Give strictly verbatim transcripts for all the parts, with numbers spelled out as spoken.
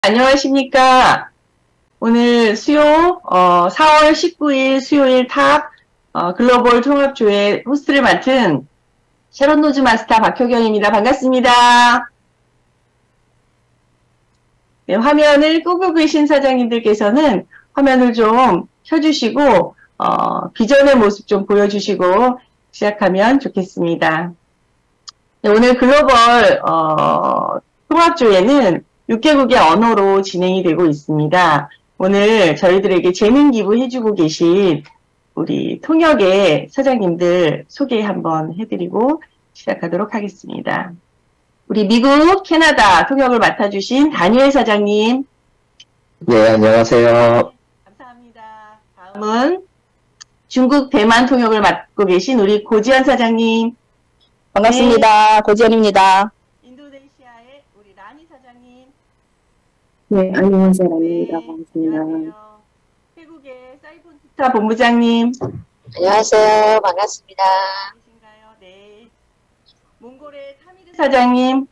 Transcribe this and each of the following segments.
안녕하십니까. 오늘 수요, 어, 사월 십구일 수요일 탑, 어, 글로벌 통합조회 호스트를 맡은 sharon 노즈 마스터 박효경입니다. 반갑습니다. 네, 화면을 끄고 계신 사장님들께서는 화면을 좀 켜주시고, 어, 비전의 모습 좀 보여주시고 시작하면 좋겠습니다. 네, 오늘 글로벌, 어, 통합조회는 육 개국의 언어로 진행이 되고 있습니다. 오늘 저희들에게 재능 기부해주고 계신 우리 통역의 사장님들 소개 한번 해드리고 시작하도록 하겠습니다. 우리 미국, 캐나다 통역을 맡아주신 다니엘 사장님. 네, 안녕하세요. 감사합니다. 다음은 중국, 대만 통역을 맡고 계신 우리 고지현 사장님. 반갑습니다. 네. 고지현입니다. 인도네시아의 우리 라니 사장님. 네, 안녕하세요. 라니입니다. 네, 반갑습니다. 안녕하세요. 태국의 사이폰투타 본부장님. 안녕하세요. 반갑습니다. 계신가요? 네. 몽골의 타미르 사장님.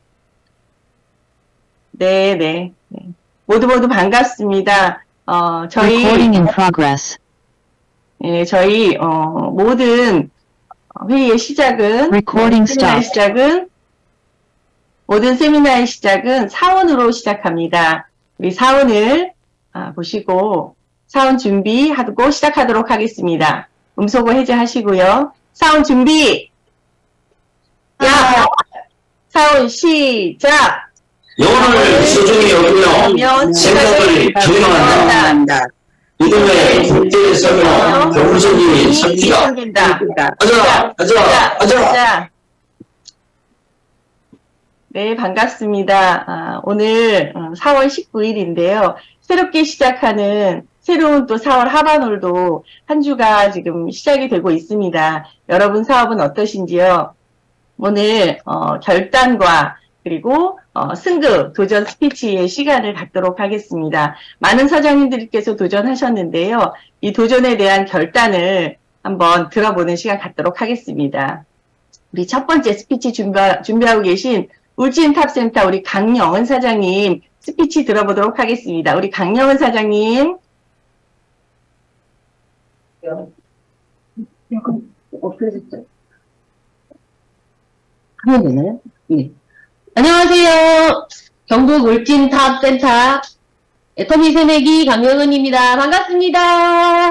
네, 네, 네. 모두 모두 반갑습니다. 어, 저희 Recording in progress. 네, 저희 어, 모든 회의의 시작은 Recording 세미나의 stopped. 시작은 모든 세미나의 시작은 사원으로 시작합니다. 우리 사원을 아, 보시고 사원 준비하고 시작하도록 하겠습니다. 음소거 해제하시고요. 사원 준비. 야, 사원 시작. 영혼을 소중히 여기며 생각을 경영한다. 이름의 국제 설명 경선이 설치다. 가자, 가자, 가자. 네, 반갑습니다. 아, 오늘 사월 십구일인데요. 새롭게 시작하는 새로운 또 사월 하반월도 한 주가 지금 시작이 되고 있습니다. 여러분 사업은 어떠신지요? 오늘 어, 결단과 그리고 어, 승급 도전 스피치의 시간을 갖도록 하겠습니다. 많은 사장님들께서 도전하셨는데요. 이 도전에 대한 결단을 한번 들어보는 시간 갖도록 하겠습니다. 우리 첫 번째 스피치 준비, 준비하고 계신 울진탑센터 우리 강영은 사장님 스피치 들어보도록 하겠습니다. 우리 강영은 사장님. 없어졌죠? 하면 되나요? 네. 안녕하세요. 경북 울진탑센터 애터미 새내기 강영은입니다. 반갑습니다.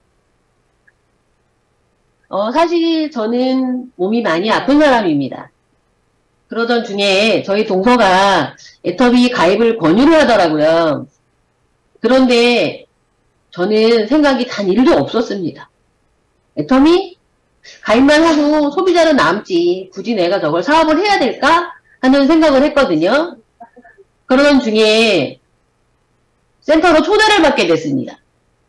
어, 사실 저는 몸이 많이 아픈 사람입니다. 그러던 중에 저희 동서가 애터미 가입을 권유를 하더라고요. 그런데 저는 생각이 단 일도 없었습니다. 애터미 가입만 하고 소비자는 남지 굳이 내가 저걸 사업을 해야 될까 하는 생각을 했거든요. 그러던 중에 센터로 초대를 받게 됐습니다.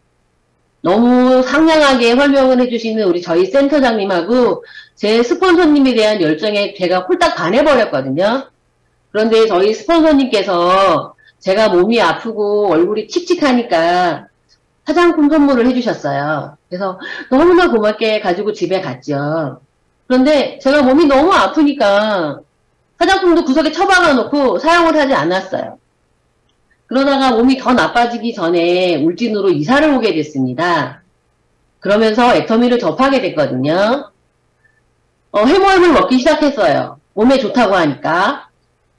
너무 상냥하게 설명을 해주시는 우리 저희 센터장님하고 제 스폰서님에 대한 열정에 제가 홀딱 반해버렸거든요. 그런데 저희 스폰서님께서 제가 몸이 아프고 얼굴이 칙칙하니까 화장품 선물을 해주셨어요. 그래서 너무나 고맙게 가지고 집에 갔죠. 그런데 제가 몸이 너무 아프니까 화장품도 구석에 처박아 놓고 사용을 하지 않았어요. 그러다가 몸이 더 나빠지기 전에 울진으로 이사를 오게 됐습니다. 그러면서 애터미를 접하게 됐거든요. 어, 해모임을 먹기 시작했어요. 몸에 좋다고 하니까.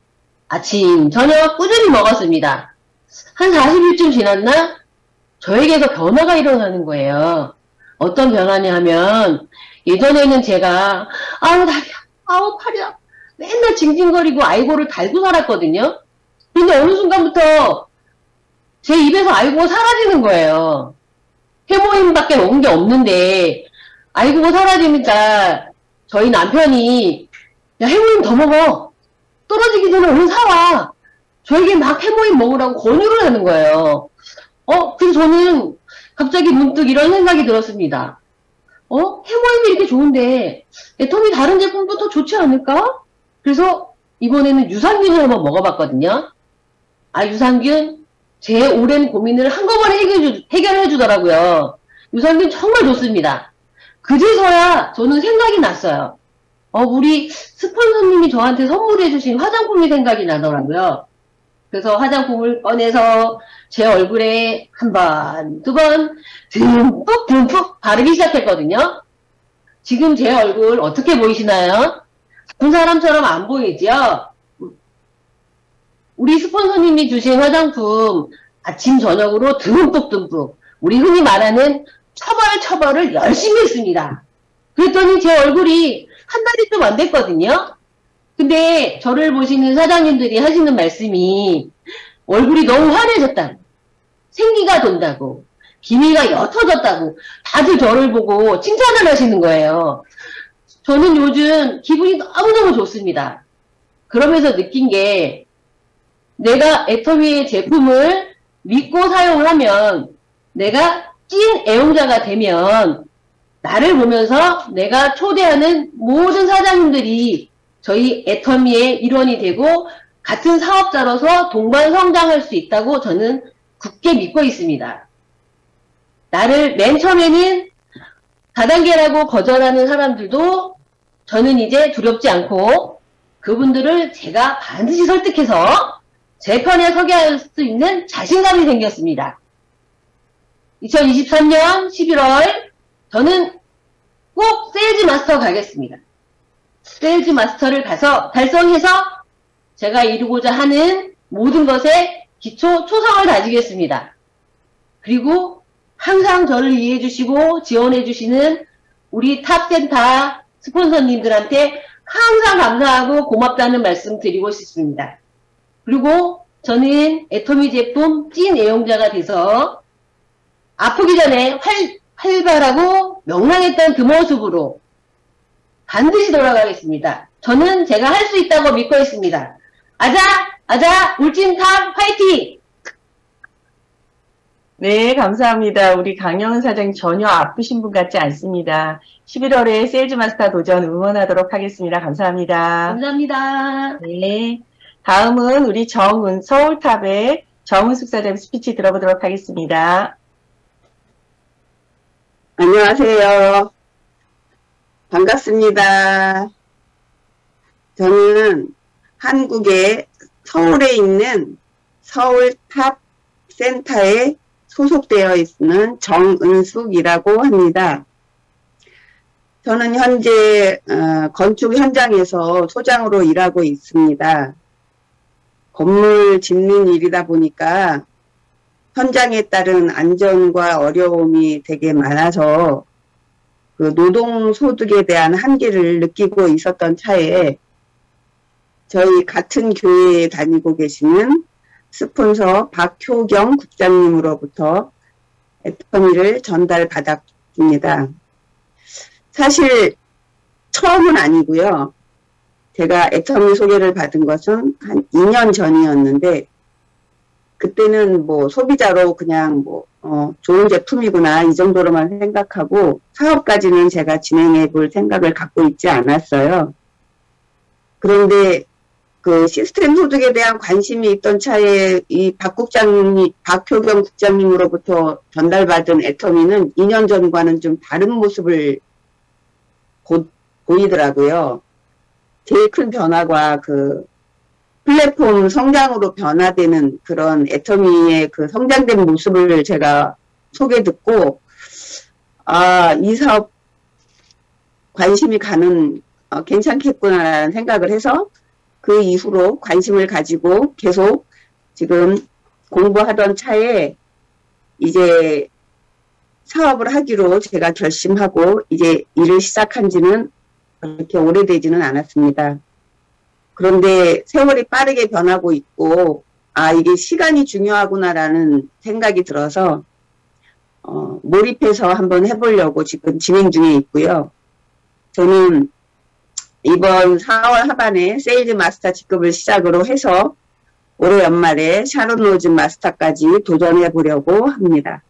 아침, 저녁 꾸준히 먹었습니다. 한 사십일쯤 지났나? 저에게서 변화가 일어나는 거예요. 어떤 변화냐 하면 예전에는 제가 아우 다리야, 아우 팔이야 맨날 징징거리고 아이고를 달고 살았거든요. 근데 어느 순간부터 제 입에서 아이고가 사라지는 거예요. 해모임밖에 먹은 게 없는데 아이고가 사라지니까 저희 남편이 야 해모임 더 먹어. 떨어지기 전에 얼른 사와. 저에게 막 해모임 먹으라고 권유를 하는 거예요. 어, 그래서 저는 갑자기 문득 이런 생각이 들었습니다. 어? 해모임이 이렇게 좋은데 애터미 다른 제품도 더 좋지 않을까? 그래서 이번에는 유산균을 한번 먹어봤거든요. 아, 유산균? 제 오랜 고민을 한꺼번에 해결해, 해결해 주더라고요. 유산균 정말 좋습니다. 그제서야 저는 생각이 났어요. 어, 우리 스폰서님이 저한테 선물해 주신 화장품이 생각이 나더라고요. 그래서 화장품을 꺼내서 제 얼굴에 한 번, 두 번 듬뿍 듬뿍 바르기 시작했거든요. 지금 제 얼굴 어떻게 보이시나요? 그 사람처럼 안 보이죠? 우리 스폰서님이 주신 화장품 아침 저녁으로 듬뿍 듬뿍 우리 흔히 말하는 처벌 처벌을 열심히 했습니다. 그랬더니 제 얼굴이 한 달이 좀 안 됐거든요. 근데 저를 보시는 사장님들이 하시는 말씀이 얼굴이 너무 환해졌다, 생기가 돈다고, 기미가 옅어졌다고 다들 저를 보고 칭찬을 하시는 거예요. 저는 요즘 기분이 너무너무 좋습니다. 그러면서 느낀 게, 내가 애터미의 제품을 믿고 사용을 하면, 내가 찐 애용자가 되면 나를 보면서 내가 초대하는 모든 사장님들이 저희 애터미의 일원이 되고 같은 사업자로서 동반 성장할 수 있다고 저는 굳게 믿고 있습니다. 나를 맨 처음에는 다단계라고 거절하는 사람들도 저는 이제 두렵지 않고 그분들을 제가 반드시 설득해서 제 편에 서게 할 수 있는 자신감이 생겼습니다. 이천이십삼 년 십일월 저는 꼭 세일즈 마스터 가겠습니다. 세일즈 마스터를 가서 달성해서 제가 이루고자 하는 모든 것에 기초 초성을 다지겠습니다. 그리고 항상 저를 이해해 주시고 지원해 주시는 우리 탑센터 스폰서님들한테 항상 감사하고 고맙다는 말씀 드리고 싶습니다. 그리고 저는 애터미 제품 찐 애용자가 돼서 아프기 전에 활, 활발하고 명랑했던 그 모습으로 반드시 돌아가겠습니다. 저는 제가 할 수 있다고 믿고 있습니다. 아자! 아자! 울진탑 화이팅! 네, 감사합니다. 우리 강영은 사장님 전혀 아프신 분 같지 않습니다. 십일월에 세일즈 마스터 도전 응원하도록 하겠습니다. 감사합니다. 감사합니다. 네. 다음은 우리 정은, 서울탑의 정은숙 사장님 스피치 들어보도록 하겠습니다. 안녕하세요. 반갑습니다. 저는 한국의 서울에 있는 서울탑 센터에 소속되어 있는 정은숙이라고 합니다. 저는 현재 어, 건축 현장에서 소장으로 일하고 있습니다. 건물 짓는 일이다 보니까 현장에 따른 안전과 어려움이 되게 많아서 그 노동소득에 대한 한계를 느끼고 있었던 차에 저희 같은 교회에 다니고 계시는 스폰서 박효경 국장님으로부터 애터미를 전달받았습니다. 사실 처음은 아니고요. 제가 애터미 소개를 받은 것은 한 이 년 전이었는데 그때는 뭐 소비자로 그냥 뭐 어, 좋은 제품이구나 이 정도로만 생각하고 사업까지는 제가 진행해 볼 생각을 갖고 있지 않았어요. 그런데 그 시스템 소득에 대한 관심이 있던 차에 이 박 국장님, 박효경 국장님으로부터 전달받은 애터미는 이 년 전과는 좀 다른 모습을 곧 보이더라고요. 제일 큰 변화가 그 플랫폼 성장으로 변화되는 그런 애터미의 그 성장된 모습을 제가 소개 듣고, 아, 이 사업 관심이 가는, 어, 괜찮겠구나라는 생각을 해서 그 이후로 관심을 가지고 계속 지금 공부하던 차에 이제 사업을 하기로 제가 결심하고 이제 일을 시작한 지는 그렇게 오래되지는 않았습니다. 그런데 세월이 빠르게 변하고 있고, 아, 이게 시간이 중요하구나라는 생각이 들어서, 어, 몰입해서 한번 해보려고 지금 진행 중에 있고요. 저는 이번 사월 하반에 세일즈 마스터 직급을 시작으로 해서 올해 연말에 샤론 로즈 마스터까지 도전해 보려고 합니다.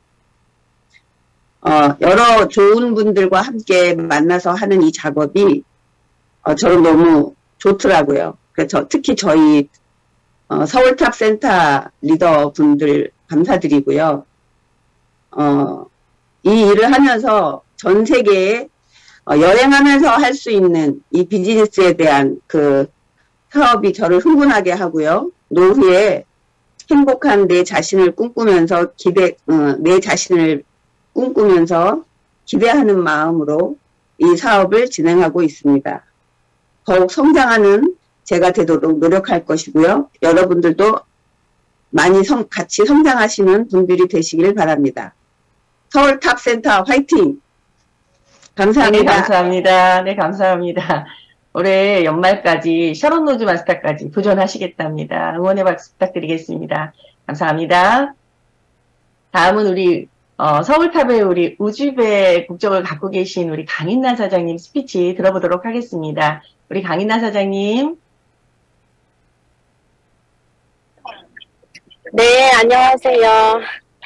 어, 여러 좋은 분들과 함께 만나서 하는 이 작업이 어, 저는 너무 좋더라고요. 그래서 특히 저희 어, 서울탑 센터 리더분들 감사드리고요. 어, 이 일을 하면서 전 세계에 어, 여행하면서 할 수 있는 이 비즈니스에 대한 그 사업이 저를 흥분하게 하고요. 노후에 행복한 내 자신을 꿈꾸면서 기대, 어, 내 자신을 꿈꾸면서 기대하는 마음으로 이 사업을 진행하고 있습니다. 더욱 성장하는 제가 되도록 노력할 것이고요. 여러분들도 많이 성, 같이 성장하시는 분들이 되시길 바랍니다. 서울탑센터 화이팅! 감사합니다. 네, 감사합니다. 네, 감사합니다. 올해 연말까지 샤론 로즈 마스터까지 도전하시겠답니다. 응원의 박수 부탁드리겠습니다. 감사합니다. 다음은 우리 어, 서울탑의 우리 우즈벡 국적을 갖고 계신 우리 강인나 사장님 스피치 들어보도록 하겠습니다. 우리 강인나 사장님. 네, 안녕하세요.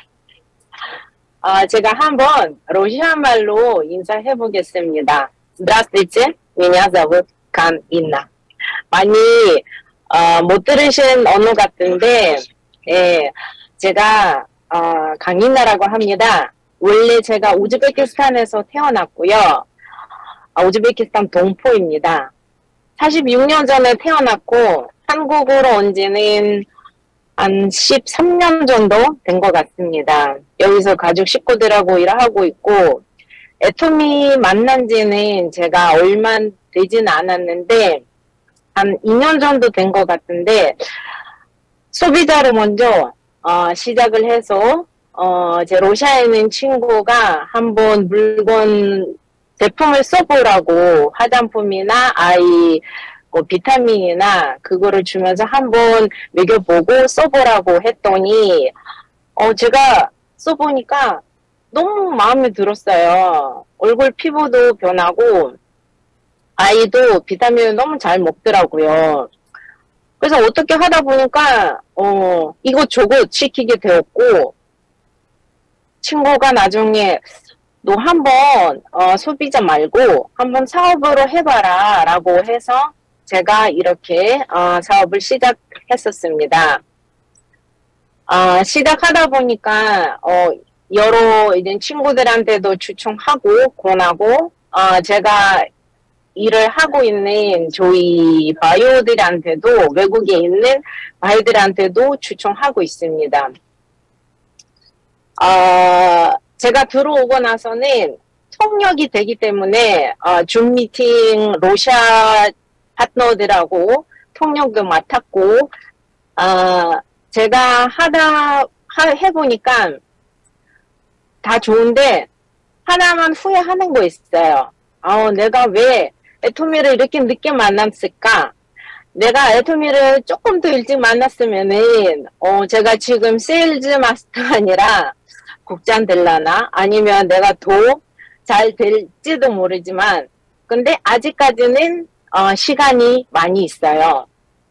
어, 제가 한번 러시아 말로 인사해 보겠습니다. Здравствуйте, меня зовут 강인나. 많이 어, 못 들으신 언어 같은데, 예, 제가 어, 강인나라고 합니다. 원래 제가 우즈베키스탄에서 태어났고요. 어, 우즈베키스탄 동포입니다. 사십육 년 전에 태어났고 한국으로 온 지는 한 십삼 년 정도 된 것 같습니다. 여기서 가족 식구들하고 일하고 있고, 애토미 만난 지는 제가 얼마 되지는 않았는데 한 이 년 정도 된 것 같은데, 소비자로 먼저 어, 시작을 해서 어, 제 러시아에 있는 친구가 한번 물건 제품을 써보라고, 화장품이나 아이 뭐 비타민이나 그거를 주면서 한번 먹여보고 써보라고 했더니 어 제가 써보니까 너무 마음에 들었어요. 얼굴 피부도 변하고 아이도 비타민을 너무 잘 먹더라고요. 그래서 어떻게 하다 보니까 어 이것저것 시키게 되었고, 친구가 나중에 너 한번 어, 소비자 말고 한번 사업으로 해봐라 라고 해서 제가 이렇게 어, 사업을 시작했었습니다. 어, 시작하다 보니까 어, 여러 이제 친구들한테도 추천하고 권하고, 어, 제가 일을 하고 있는 저희 바이오들한테도, 외국에 있는 바이오들한테도 추천하고 있습니다. 어, 제가 들어오고 나서는 통역이 되기 때문에 어, 줌 미팅 러시아 파트너들하고 통역도 맡았고, 어, 제가 하다 하, 해보니까 다 좋은데 하나만 후회하는 거 있어요. 어, 내가 왜 애토미를 이렇게 늦게 만났을까? 내가 애토미를 조금 더 일찍 만났으면은 어, 제가 지금 세일즈 마스터가 아니라 국장 될라나, 아니면 내가 더 잘 될지도 모르지만, 근데 아직까지는 어, 시간이 많이 있어요.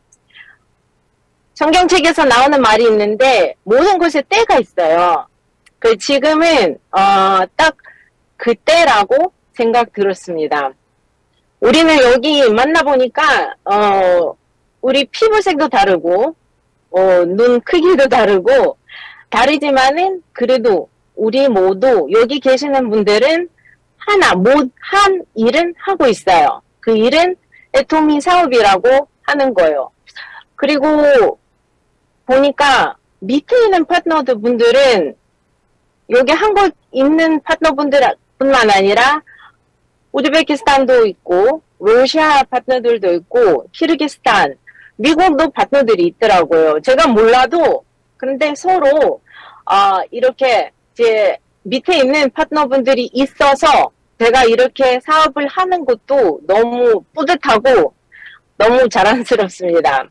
성경책에서 나오는 말이 있는데 모든 것에 때가 있어요. 그 지금은 어, 딱 그때라고 생각 들었습니다. 우리는 여기 만나보니까 어, 우리 피부색도 다르고 어, 눈 크기도 다르고 다르지만은 그래도 우리 모두 여기 계시는 분들은 하나, 뭐, 한 일은 하고 있어요. 그 일은 애토미 사업이라고 하는 거예요. 그리고 보니까 밑에 있는 파트너들 분들은 여기 한국 있는 파트너분들 뿐만 아니라 우즈베키스탄도 있고 러시아 파트너들도 있고 키르기스탄, 미국도 파트너들이 있더라고요. 제가 몰라도 근데 서로 어, 이렇게 제 밑에 있는 파트너분들이 있어서 제가 이렇게 사업을 하는 것도 너무 뿌듯하고 너무 자랑스럽습니다.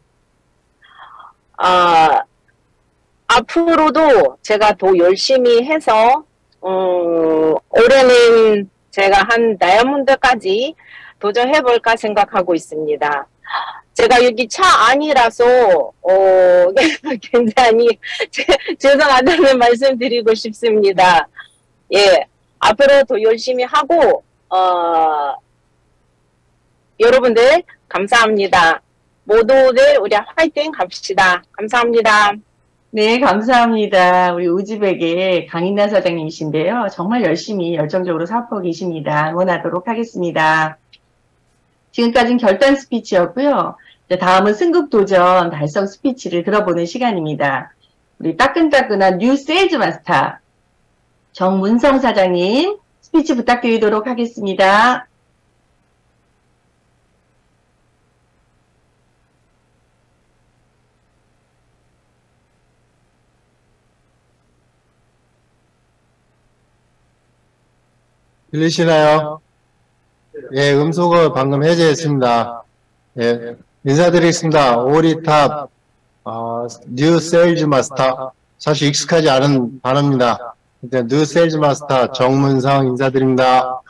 아, 앞으로도 제가 더 열심히 해서 어, 올해는 제가 한 다이아몬드까지 도전해볼까 생각하고 있습니다. 제가 여기 차 안이라서 어, 굉장히 제, 죄송하다는 말씀 드리고 싶습니다. 예, 앞으로 더 열심히 하고 어, 여러분들 감사합니다. 모두들 우리 화이팅 합시다. 감사합니다. 네, 감사합니다. 우리 우즈벡의 강인나 사장님이신데요. 정말 열심히 열정적으로 사업하고 계십니다. 응원하도록 하겠습니다. 지금까지는 결단 스피치였고요. 이제 다음은 승급 도전 달성 스피치를 들어보는 시간입니다. 우리 따끈따끈한 뉴 세일즈 마스터 정문성 사장님 스피치 부탁드리도록 하겠습니다. 들리시나요? 예, 음소거 방금 해제했습니다. 예, 인사드리겠습니다. 오리탑, 어, 뉴 세일즈 마스터. 사실 익숙하지 않은 단어입니다. 일단, 뉴 세일즈 마스터 정문성 인사드립니다.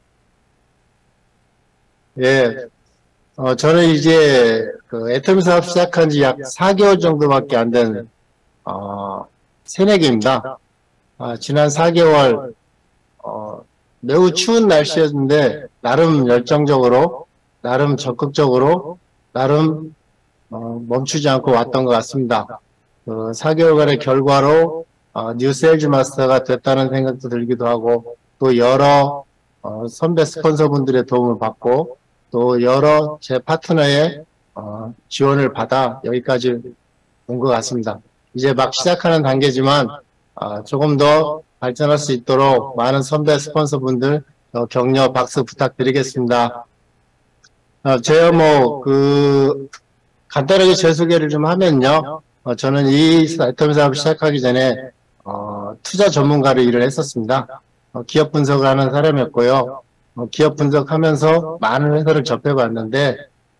예, 어, 저는 이제, 그, 애터미 사업 시작한 지 약 사 개월 정도밖에 안 된, 어, 새내기입니다. 아, 지난 사 개월, 어, 매우 추운 날씨였는데 나름 열정적으로 나름 적극적으로 나름 어, 멈추지 않고 왔던 것 같습니다. 그 사 개월간의 결과로 어, 뉴 세일즈 마스터가 됐다는 생각도 들기도 하고 또 여러 어, 선배 스폰서분들의 도움을 받고 또 여러 제 파트너의 어, 지원을 받아 여기까지 온 것 같습니다. 이제 막 시작하는 단계지만 어, 조금 더 발전할 수 있도록 많은 선배 스폰서분들 어, 격려 박수 부탁드리겠습니다. 어, 제가 뭐 그 간단하게 제 소개를 좀 하면요. 어, 저는 이 애터미 사업을 시작하기 전에 어, 투자 전문가로 일을 했었습니다. 어, 기업 분석을 하는 사람이었고요. 어, 기업 분석하면서 많은 회사를 접해봤는데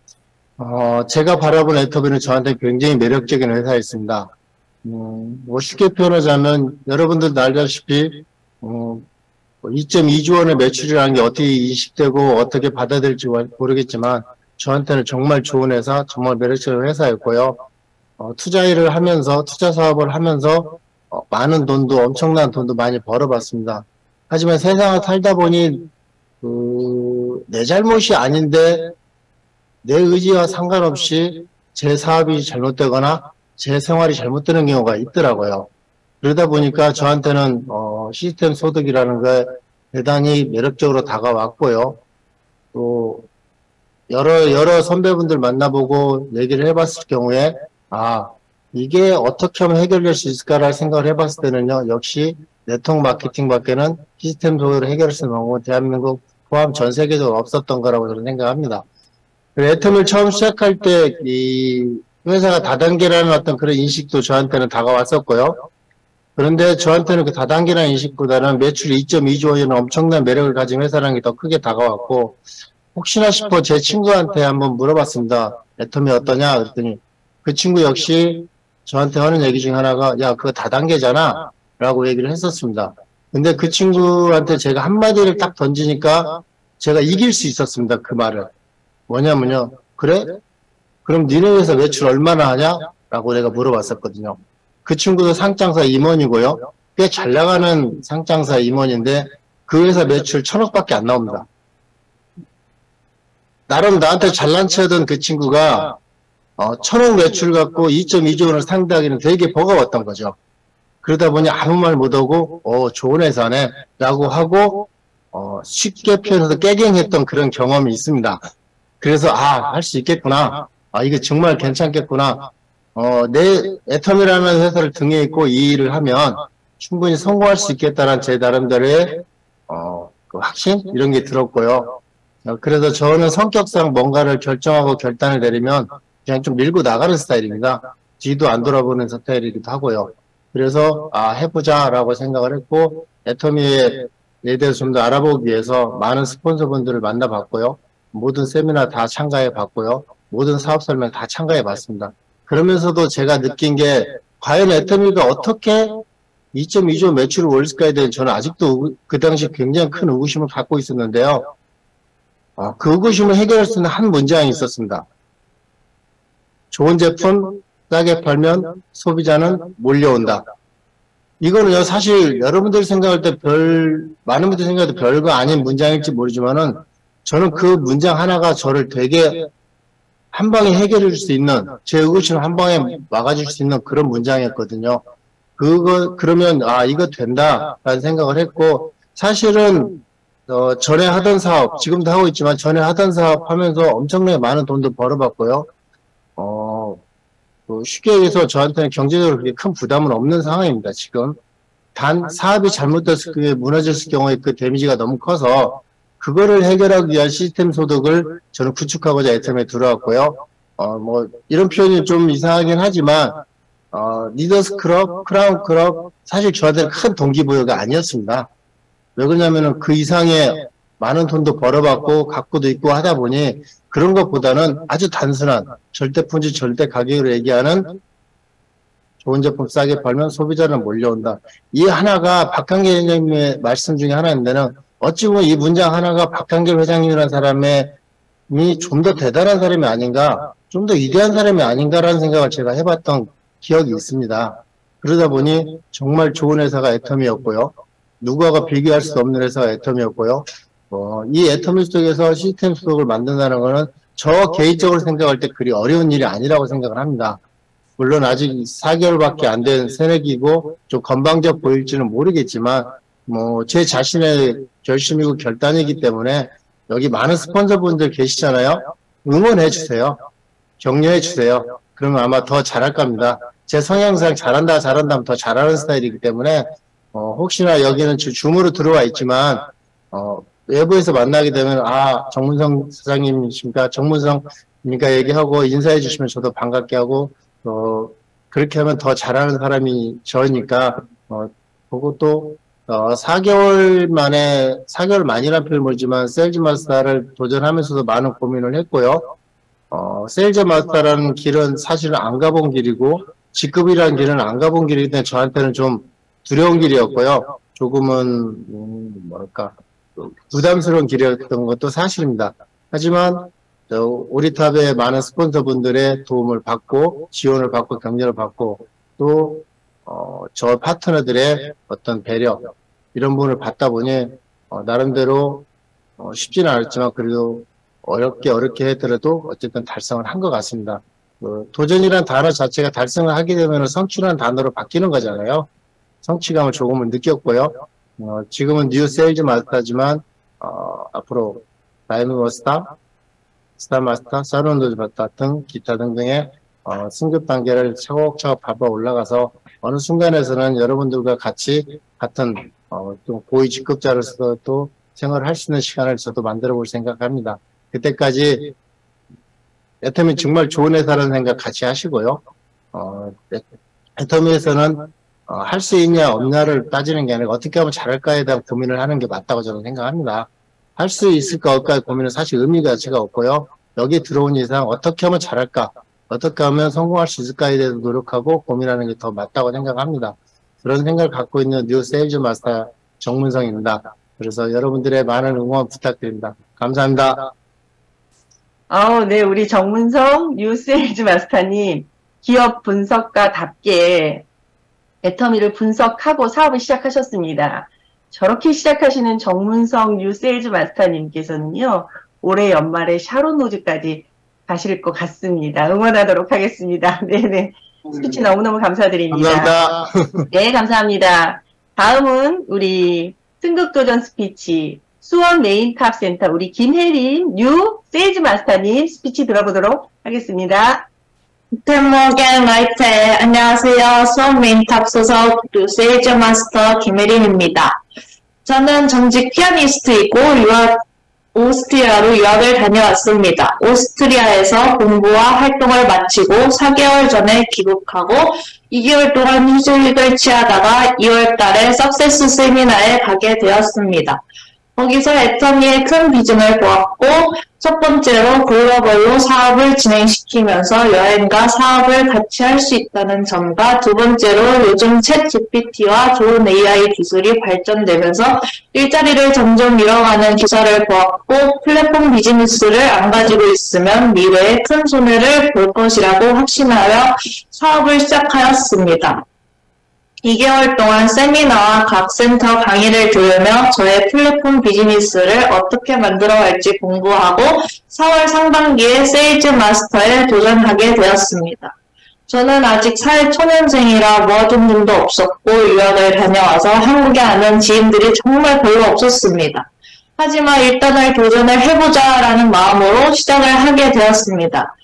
어, 제가 바라본 애터미는 저한테 굉장히 매력적인 회사였습니다. 음, 뭐 쉽게 표현하자면 여러분들도 알다시피 어, 이 점 이 조 원의 매출이라는 게 어떻게 인식되고 어떻게 받아들일지 모르겠지만 저한테는 정말 좋은 회사, 정말 매력적인 회사였고요. 어, 투자 일을 하면서 투자 사업을 하면서 어, 많은 돈도 엄청난 돈도 많이 벌어봤습니다. 하지만 세상을 살다 보니 그, 내 잘못이 아닌데 내 의지와 상관없이 제 사업이 잘못되거나 제 생활이 잘못되는 경우가 있더라고요. 그러다 보니까 저한테는 어, 시스템 소득이라는 게 대단히 매력적으로 다가왔고요. 또 여러 여러 선배분들 만나보고 얘기를 해봤을 경우에 아 이게 어떻게 하면 해결될 수 있을까라는 생각을 해봤을 때는요. 역시 네트워크 마케팅밖에는 시스템 소득을 해결할 수 있는 방법은 대한민국 포함 전 세계적으로 없었던 거라고 저는 생각합니다. 애터미를 처음 시작할 때 이 회사가 다단계라는 어떤 그런 인식도 저한테는 다가왔었고요. 그런데 저한테는 그 다단계라는 인식보다는 매출 이 점 이 조 원이는 엄청난 매력을 가진 회사라는 게 더 크게 다가왔고 혹시나 싶어 제 친구한테 한번 물어봤습니다. 애터미 어떠냐? 그랬더니 그 친구 역시 저한테 하는 얘기 중에 하나가 야 그거 다단계잖아 라고 얘기를 했었습니다. 근데 그 친구한테 제가 한마디를 딱 던지니까 제가 이길 수 있었습니다. 그 말을. 뭐냐면요. 그래? 그럼 니네 회사 매출 얼마나 하냐? 라고 내가 물어봤었거든요. 그 친구도 상장사 임원이고요. 꽤 잘 나가는 상장사 임원인데 그 회사 매출 천억밖에 안 나옵니다. 나름 나한테 잘난 체하던 그 친구가 어, 천억 매출 갖고 이 점 이 조 원을 상대하기는 되게 버거웠던 거죠. 그러다 보니 아무 말 못하고 어 좋은 회사네 라고 하고 어, 쉽게 표현해서 깨갱했던 그런 경험이 있습니다. 그래서 아 할 수 있겠구나. 아 이게 정말 괜찮겠구나. 어, 내 애터미라는 회사를 등에 있고 이 일을 하면 충분히 성공할 수 있겠다는 제 나름대로의 어, 그 확신 이런 게 들었고요. 어, 그래서 저는 성격상 뭔가를 결정하고 결단을 내리면 그냥 좀 밀고 나가는 스타일입니다. 뒤도 안 돌아보는 스타일이기도 하고요. 그래서 아 해보자라고 생각을 했고 애터미에 대해서 좀 더 알아보기 위해서 많은 스폰서분들을 만나봤고요. 모든 세미나 다 참가해 봤고요. 모든 사업 설명 다 참가해 봤습니다. 그러면서도 제가 느낀 게 과연 애터미가 어떻게 이 점 이 조 매출을 올릴까에 대한 저는 아직도 그 당시 굉장히 큰 의구심을 갖고 있었는데요. 어, 그 의구심을 해결할 수 있는 한 문장이 있었습니다. 좋은 제품 싸게 팔면 소비자는 몰려온다. 이거는요 사실 여러분들이 생각할 때 별 많은 분들이 생각할 때 별거 아닌 문장일지 모르지만은 저는 그 문장 하나가 저를 되게 한 방에 해결해 줄 수 있는 제 의구심을 한 방에 막아줄 수 있는 그런 문장이었거든요. 그거 그러면 아 이거 된다라는 생각을 했고 사실은 어, 전에 하던 사업 지금도 하고 있지만 전에 하던 사업 하면서 엄청나게 많은 돈도 벌어봤고요. 어 뭐 쉽게 얘기해서 저한테는 경제적으로 그렇게 큰 부담은 없는 상황입니다. 지금 단 사업이 잘못돼서 그게 무너졌을 경우에 그 데미지가 너무 커서 그거를 해결하기 위한 시스템 소득을 저는 구축하고자 애텀에 들어왔고요. 어, 뭐 이런 표현이 좀 이상하긴 하지만 어, 리더스 클럽, 크라운 클럽 사실 저한테는 큰 동기부여가 아니었습니다. 왜 그러냐면은 그 이상의 많은 돈도 벌어봤고 갖고도 있고 하다 보니 그런 것보다는 아주 단순한 절대품질 절대 가격으로 얘기하는 좋은 제품 싸게 팔면 소비자는 몰려온다. 이 하나가 박한길 회장님의 말씀 중에 하나인데는 어찌 보면 이 문장 하나가 박한길 회장님이라는 사람이 좀 더 대단한 사람이 아닌가, 좀 더 위대한 사람이 아닌가라는 생각을 제가 해봤던 기억이 있습니다. 그러다 보니 정말 좋은 회사가 애텀이었고요. 누구와가 비교할 수 없는 회사가 애텀이었고요. 어, 이 애텀 속에서 시스템 소득을 만든다는 것은 저 개인적으로 생각할 때 그리 어려운 일이 아니라고 생각을 합니다. 물론 아직 사 개월밖에 안 된 새내기고 좀 건방져 보일지는 모르겠지만 뭐 제 자신의 결심이고 결단이기 때문에 여기 많은 스폰서분들 계시잖아요. 응원해 주세요. 격려해 주세요. 그러면 아마 더 잘할 겁니다. 제 성향상 잘한다 잘한다 하면 더 잘하는 스타일이기 때문에 어, 혹시나 여기는 줌으로 들어와 있지만 어, 외부에서 만나게 되면 아 정문성 사장님이십니까? 정문성입니까? 얘기하고 인사해 주시면 저도 반갑게 하고 어, 그렇게 하면 더 잘하는 사람이 저니까 어, 보고 또 어, 사 개월 만에 사 개월 만이라는 표현을 모르지만 세일즈 마스터를 도전하면서도 많은 고민을 했고요. 어, 세일즈 마스터라는 길은 사실은 안 가본 길이고 직급이라는 길은 안 가본 길이기 때문에 저한테는 좀 두려운 길이었고요. 조금은 음, 뭐랄까 부담스러운 길이었던 것도 사실입니다. 하지만 오리탑의 많은 스폰서분들의 도움을 받고 지원을 받고 격려를 받고 또 어, 저 파트너들의 어떤 배려 이런 부분을 받다 보니 어, 나름대로 어, 쉽지는 않았지만 그래도 어렵게 어렵게 했더라도 어쨌든 달성을 한 것 같습니다. 그 도전이란 단어 자체가 달성을 하게 되면 성취라는 단어로 바뀌는 거잖아요. 성취감을 조금은 느꼈고요. 어, 지금은 뉴 세일즈 마스터지만 어, 앞으로 라이브 마스터, 스타 마스터, 사운드 마스터 등 기타 등등의 어, 승급 단계를 차곡차곡 밟아 올라가서 어느 순간에서는 여러분들과 같이 같은 어, 좀 고위 직급자로서 또 생활을 할 수 있는 시간을 저도 만들어 볼 생각합니다. 그때까지 애터미 정말 좋은 회사라는 생각 같이 하시고요. 어, 애터미에서는 어, 할 수 있냐 없냐를 따지는 게 아니라 어떻게 하면 잘할까에 대한 고민을 하는 게 맞다고 저는 생각합니다. 할 수 있을까 없을까의 고민은 사실 의미 가치가 없고요. 여기 들어온 이상 어떻게 하면 잘할까, 어떻게 하면 성공할 수 있을까에 대해서 노력하고 고민하는 게 더 맞다고 생각합니다. 그런 생각을 갖고 있는 뉴 세일즈 마스터 정문성입니다. 그래서 여러분들의 많은 응원 부탁드립니다. 감사합니다. 아, 네, 우리 정문성 뉴 세일즈 마스터님 기업 분석가답게 애터미를 분석하고 사업을 시작하셨습니다. 저렇게 시작하시는 정문성 뉴 세일즈 마스터님께서는요, 올해 연말에 샤론 노즈까지 가실 것 같습니다. 응원하도록 하겠습니다. 네네. 스피치 너무너무 감사드립니다. 감사합니다. 네, 감사합니다. 다음은 우리 승급도전 스피치 수원 메인탑센터 우리 김혜림 뉴 세일즈 마스터님 스피치 들어보도록 하겠습니다. 템모겐 라이트 안녕하세요. 수원 메인탑 소속 뉴 세일즈 마스터 김혜림입니다. 저는 전직 피아니스트이고 유학 오스트리아로 유학을 다녀왔습니다. 오스트리아에서 공부와 활동을 마치고 사 개월 전에 귀국하고 이 개월 동안 휴직을 취하다가 이월 달에 석세스 세미나에 가게 되었습니다. 거기서 애터미의 큰 비전을 보았고 첫 번째로 글로벌로 사업을 진행시키면서 여행과 사업을 같이 할 수 있다는 점과 두 번째로 요즘 챗 지피티와 좋은 에이아이 기술이 발전되면서 일자리를 점점 잃어가는 기사를 보았고 플랫폼 비즈니스를 안 가지고 있으면 미래에 큰 손해를 볼 것이라고 확신하여 사업을 시작하였습니다. 이 개월 동안 세미나와 각 센터 강의를 들으며 저의 플랫폼 비즈니스를 어떻게 만들어갈지 공부하고 사월 상반기에 세일즈 마스터에 도전하게 되었습니다. 저는 아직 사회 초년생이라 모아둔 돈도 없었고 유학을 다녀와서 한국에 아는 지인들이 정말 별로 없었습니다. 하지만 일단은 도전을 해보자라는 마음으로 시작을 하게 되었습니다.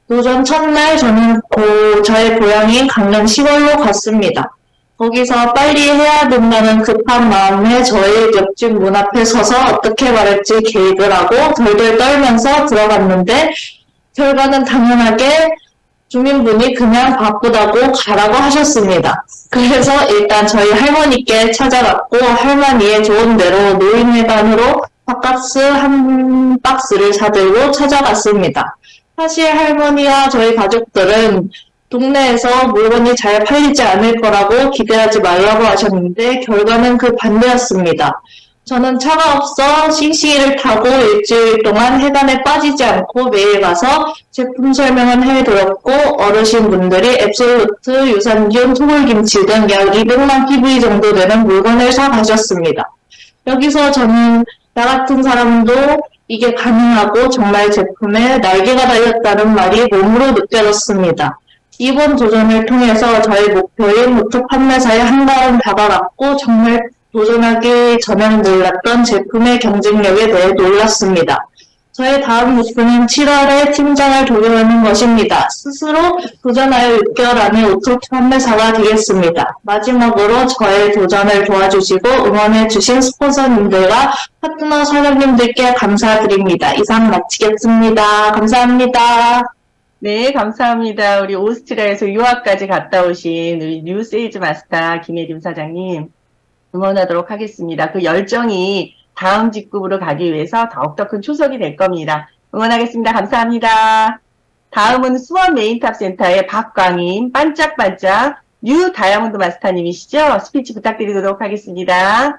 도전 첫날 저는 고, 저의 고향인 강릉 시골로 갔습니다. 거기서 빨리 해야 된다는 급한 마음에 저의 옆집 문 앞에 서서 어떻게 말할지 계획을 하고 덜덜 떨면서 들어갔는데 결과는 당연하게 주민분이 그냥 바쁘다고 가라고 하셨습니다. 그래서 일단 저희 할머니께 찾아갔고 할머니의 좋은 대로 노인회관으로 밥값 한 박스를 사들고 찾아갔습니다. 사실 할머니와 저희 가족들은 동네에서 물건이 잘 팔리지 않을 거라고 기대하지 말라고 하셨는데 결과는 그 반대였습니다. 저는 차가 없어 싱싱이를 타고 일주일 동안 해관에 빠지지 않고 매일 가서 제품 설명은 해드렸고 어르신분들이 앱솔루트, 유산균, 소굴김치 등 약 이백만 피브이 정도 되는 물건을 사 가셨습니다. 여기서 저는 나 같은 사람도 이게 가능하고 정말 제품에 날개가 달렸다는 말이 몸으로 느껴졌습니다. 이번 도전을 통해서 저의 목표인 노트 판매사에 한 걸음 다가갔고 정말 도전하기 전에는 몰랐던 제품의 경쟁력에 대해 놀랐습니다. 저의 다음 목표는 칠월에 팀장을 도전하는 것입니다. 스스로 도전하여 육 개월 안에 오토 판매사가 되겠습니다. 마지막으로 저의 도전을 도와주시고 응원해주신 스폰서님들과 파트너 사장님들께 감사드립니다. 이상 마치겠습니다. 감사합니다. 네, 감사합니다. 우리 오스트리아에서 유학까지 갔다 오신 우리 뉴 세일즈 마스터 김혜림 사장님 응원하도록 하겠습니다. 그 열정이 다음 직급으로 가기 위해서 더욱더 큰 초석이 될 겁니다. 응원하겠습니다. 감사합니다. 다음은 수원 메인탑 센터의 박광인 반짝반짝 뉴 다이아몬드 마스터님이시죠? 스피치 부탁드리도록 하겠습니다.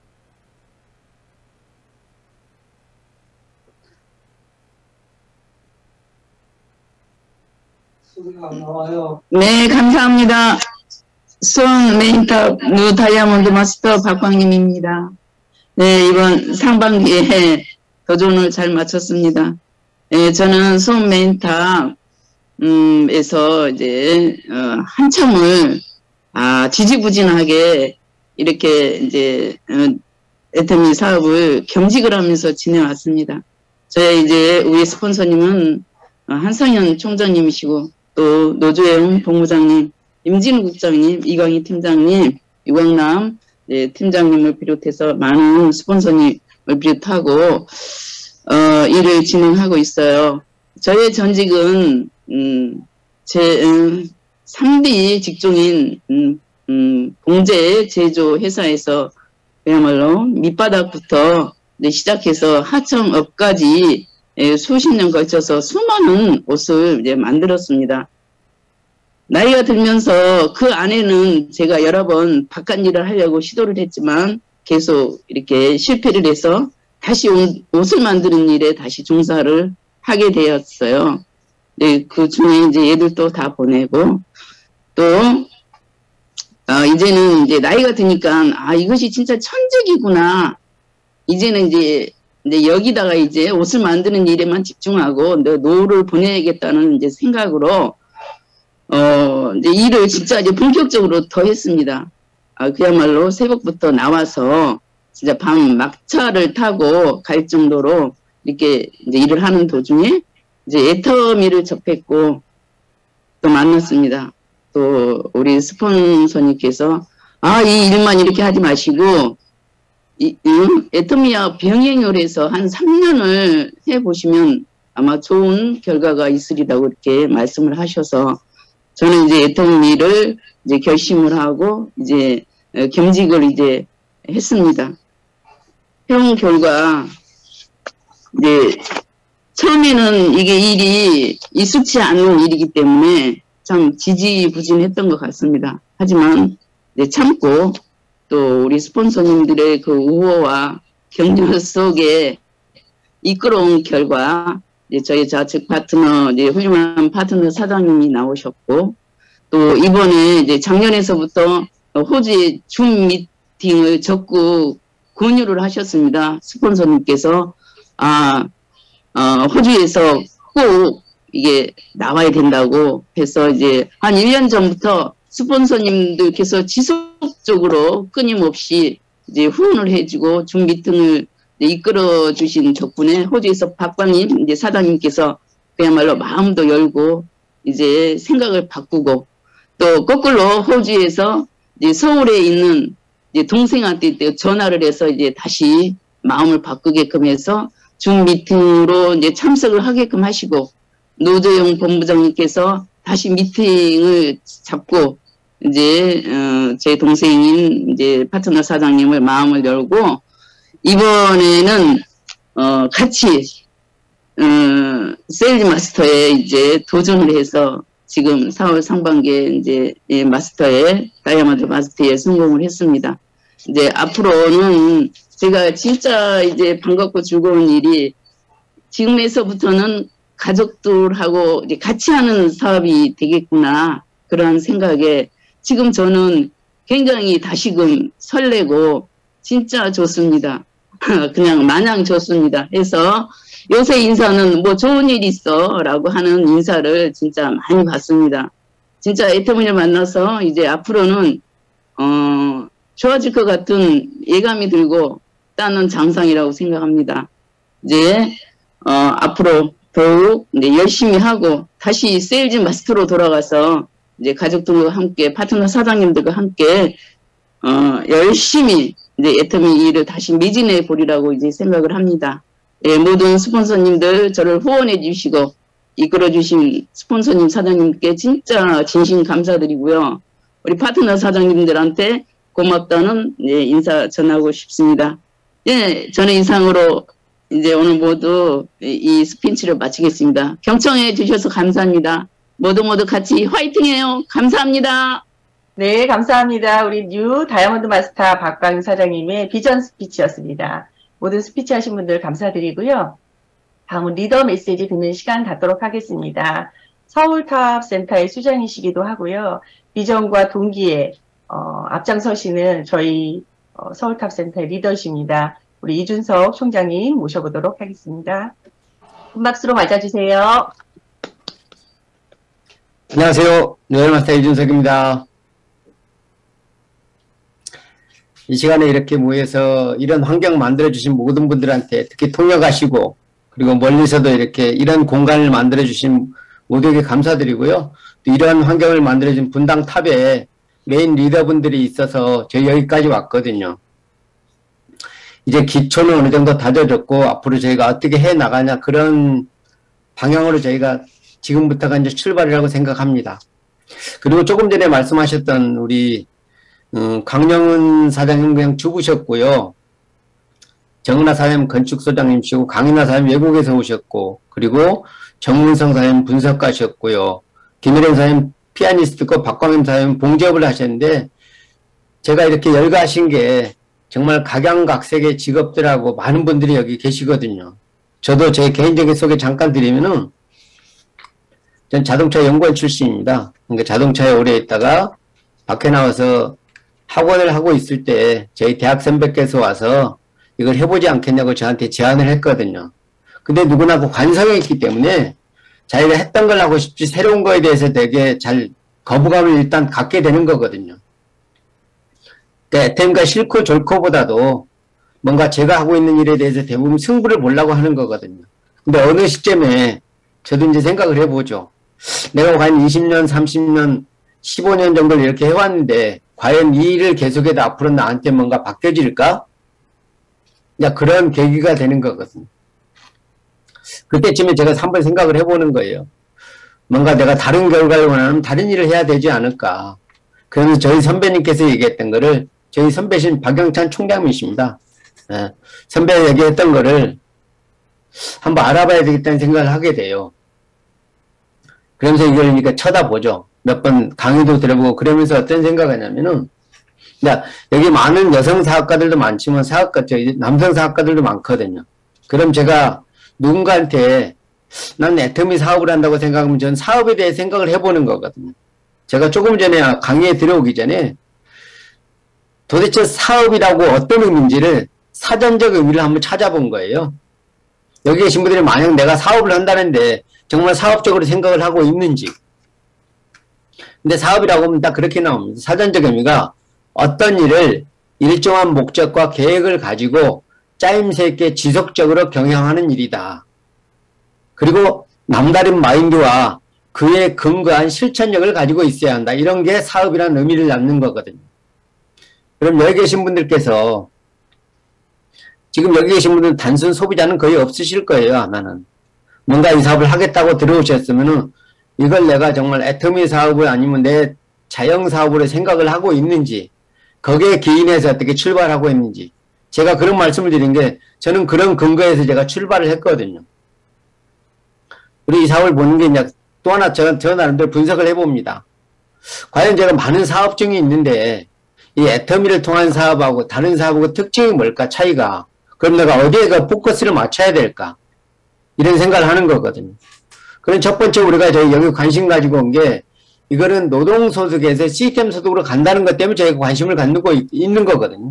네, 감사합니다. 수원 메인탑 뉴 다이아몬드 마스터 박광님입니다. 네, 이번 상반기에 도전을 잘 마쳤습니다. 네, 저는 수원 메인탑, 음, 에서 이제, 어, 한참을, 아, 지지부진하게 이렇게 이제, 어, 애터미 사업을 겸직을 하면서 지내왔습니다. 저희 이제, 우리 스폰서님은 어, 한상현 총장님이시고, 또 노조영 본부장님, 임진우 국장님, 이광희 팀장님, 유광남 네, 팀장님을 비롯해서 많은 스폰서님을 비롯하고 어, 일을 진행하고 있어요. 저의 전직은 음, 제 음, 삼 비 직종인 음, 음, 봉제 제조 회사에서 그야말로 밑바닥부터 네, 시작해서 하청업까지 예, 수십 년 걸쳐서 수많은 옷을 이제 만들었습니다. 나이가 들면서 그 안에는 제가 여러 번 바깥 일을 하려고 시도를 했지만 계속 이렇게 실패를 해서 다시 옷을 만드는 일에 다시 종사를 하게 되었어요. 네, 그 중에 이제 얘들도 다 보내고 또 어, 이제는 이제 나이가 드니까 아 이것이 진짜 천직이구나. 이제는 이제 이제 여기다가 이제 옷을 만드는 일에만 집중하고 내 노후를 보내야겠다는 이제 생각으로 어 이제 일을 진짜 이제 본격적으로 더 했습니다. 아 그야말로 새벽부터 나와서 진짜 밤 막차를 타고 갈 정도로 이렇게 이제 일을 하는 도중에 이제 애터미를 접했고 또 만났습니다. 또 우리 스폰서님께서 아 이 일만 이렇게 하지 마시고 이, 음, 애터미와 병행을 해서 한 삼 년을 해보시면 아마 좋은 결과가 있으리라고 이렇게 말씀을 하셔서 저는 이제 애터미를 이제 결심을 하고 이제 겸직을 이제 했습니다. 해온 결과 이제 처음에는 이게 일이 익숙치 않은 일이기 때문에 참 지지부진했던 것 같습니다. 하지만 이제 참고 또 우리 스폰서님들의 그 우호와 격려 속에 이끌어온 결과 이제 저희 좌측 파트너 이제 훌륭한 파트너 사장님이 나오셨고 또 이번에 이제 작년에서부터 호주의 줌 미팅을 적극 권유를 하셨습니다. 스폰서님께서 아 어, 호주에서 꼭 이게 나와야 된다고 해서 이제 한 일 년 전부터 스폰서님들께서 지속적으로 끊임없이 이제 후원을 해주고 줌 미팅을 이끌어 주신 덕분에 호주에서 박광님 이제 사장님께서 그야말로 마음도 열고 이제 생각을 바꾸고 또 거꾸로 호주에서 이제 서울에 있는 이제 동생한테 전화를 해서 이제 다시 마음을 바꾸게끔 해서 줌 미팅으로 이제 참석을 하게끔 하시고 노조영 본부장님께서 다시 미팅을 잡고 이제 어, 제 동생인 이제 파트너 사장님을 마음을 열고 이번에는 어, 같이 어, 세일즈 마스터에 이제 도전을 해서 지금 사월 상반기에 이제 예, 마스터에 다이아몬드 마스터에 성공을 했습니다. 이제 앞으로는 제가 진짜 이제 반갑고 즐거운 일이 지금에서부터는 가족들하고 이제 같이 하는 사업이 되겠구나 그런 생각에 지금 저는 굉장히 다시금 설레고 진짜 좋습니다. 그냥 마냥 좋습니다. 해서 요새 인사는 뭐 좋은 일 있어 라고 하는 인사를 진짜 많이 받습니다. 진짜 애터미를 만나서 이제 앞으로는 어 좋아질 것 같은 예감이 들고 따는 장상이라고 생각합니다. 이제 어 앞으로 더욱 이제 열심히 하고 다시 세일즈 마스터로 돌아가서 이제 가족들과 함께 파트너 사장님들과 함께 어 열심히 이제 애터미 일을 다시 매진해 보리라고 이제 생각을 합니다. 예, 모든 스폰서님들 저를 후원해 주시고 이끌어 주신 스폰서님 사장님께 진짜 진심 감사드리고요. 우리 파트너 사장님들한테 고맙다는 예, 인사 전하고 싶습니다. 예, 저는 이상으로 이제 오늘 모두 이 스피치를 마치겠습니다. 경청해 주셔서 감사합니다. 모두 모두 같이 화이팅해요. 감사합니다. 네, 감사합니다. 우리 뉴 다이아몬드 마스터 박광 사장님의 비전 스피치였습니다. 모든 스피치 하신 분들 감사드리고요. 다음은 리더 메시지 듣는 시간 갖도록 하겠습니다. 서울탑 센터의 수장이시기도 하고요. 비전과 동기에 어, 앞장서시는 저희 어, 서울탑 센터의 리더십니다. 우리 이준석 총장님 모셔보도록 하겠습니다. 큰 박수로 맞아주세요. 안녕하세요. 노열마스터 이준석입니다. 이 시간에 이렇게 모여서 이런 환경 만들어주신 모든 분들한테 특히 통역하시고 그리고 멀리서도 이렇게 이런 공간을 만들어주신 모두에게 감사드리고요. 또 이런 환경을 만들어준 분당 탑에 메인 리더분들이 있어서 저희 여기까지 왔거든요. 이제 기초는 어느 정도 다져졌고 앞으로 저희가 어떻게 해 나가냐 그런 방향으로 저희가 지금부터가 이제 출발이라고 생각합니다. 그리고 조금 전에 말씀하셨던 우리 음, 강영은 사장님 그냥 죽으셨고요. 정은하 사장님 건축소장님이시고 강인하 사장님 외국에서 오셨고 그리고 정문성 사장님 분석가셨고요. 김일현 사장님 피아니스트고 박광임 사장님 봉제업을 하셨는데 제가 이렇게 열거하신 게 정말 각양각색의 직업들하고 많은 분들이 여기 계시거든요. 저도 제 개인적인 소개 잠깐 드리면은 전 자동차 연구원 출신입니다. 그러니까 자동차에 오래 있다가 밖에 나와서 학원을 하고 있을 때 저희 대학 선배께서 와서 이걸 해보지 않겠냐고 저한테 제안을 했거든요. 근데 누구나 그 관성이 있기 때문에 자기가 했던 걸 하고 싶지 새로운 거에 대해서 되게 잘 거부감을 일단 갖게 되는 거거든요. 그러니까 에티엠과 싫고 좋고보다도 뭔가 제가 하고 있는 일에 대해서 대부분 승부를 보려고 하는 거거든요. 근데 어느 시점에 저도 이제 생각을 해보죠. 내가 과연 이십 년, 삼십 년, 십오 년 정도를 이렇게 해왔는데 과연 이 일을 계속해도 앞으로 나한테 뭔가 바뀌어질까? 야, 그런 계기가 되는 거거든요. 그때쯤에 제가 한번 생각을 해보는 거예요. 뭔가 내가 다른 결과를 원하면 다른 일을 해야 되지 않을까. 그러면서 저희 선배님께서 얘기했던 거를 저희 선배신 박영찬 총장님이십니다. 예, 선배가 얘기했던 거를 한번 알아봐야 되겠다는 생각을 하게 돼요. 그러면서 이걸 그러니까 쳐다보죠. 몇 번 강의도 들어보고 그러면서 어떤 생각을 하냐면은 여기 많은 여성 사학과들도 많지만 사학과, 남성 사학과들도 많거든요. 그럼 제가 누군가한테 난 애터미 사업을 한다고 생각하면 전 사업에 대해 생각을 해보는 거거든요. 제가 조금 전에 강의에 들어오기 전에 도대체 사업이라고 어떤 의미인지를 사전적 의미를 한번 찾아본 거예요. 여기 계신 분들이 만약 내가 사업을 한다는데 정말 사업적으로 생각을 하고 있는지. 근데 사업이라고 하면 딱 그렇게 나옵니다. 사전적 의미가 어떤 일을 일정한 목적과 계획을 가지고 짜임새 있게 지속적으로 경영하는 일이다. 그리고 남다른 마인드와 그에 근거한 실천력을 가지고 있어야 한다. 이런 게 사업이라는 의미를 갖는 거거든요. 그럼 여기 계신 분들께서 지금 여기 계신 분들은 단순 소비자는 거의 없으실 거예요. 아마는. 뭔가 이 사업을 하겠다고 들어오셨으면은 이걸 내가 정말 애터미 사업을 아니면 내 자영 사업으로 생각을 하고 있는지, 거기에 기인해서 어떻게 출발하고 있는지, 제가 그런 말씀을 드린 게 저는 그런 근거에서 제가 출발을 했거든요. 우리 이 사업을 보는 게 이제 또 하나 저, 저 나름대로 분석을 해봅니다. 과연 제가 많은 사업중이 있는데 이 애터미를 통한 사업하고 다른 사업하고 특징이 뭘까, 차이가. 그럼 내가 어디에 그 포커스를 맞춰야 될까? 이런 생각을 하는 거거든요. 그럼 첫 번째 우리가 저희 여기 관심 가지고 온 게 이거는 노동소득에서 시스템 소득으로 간다는 것 때문에 저희가 관심을 갖고 있는 거거든요.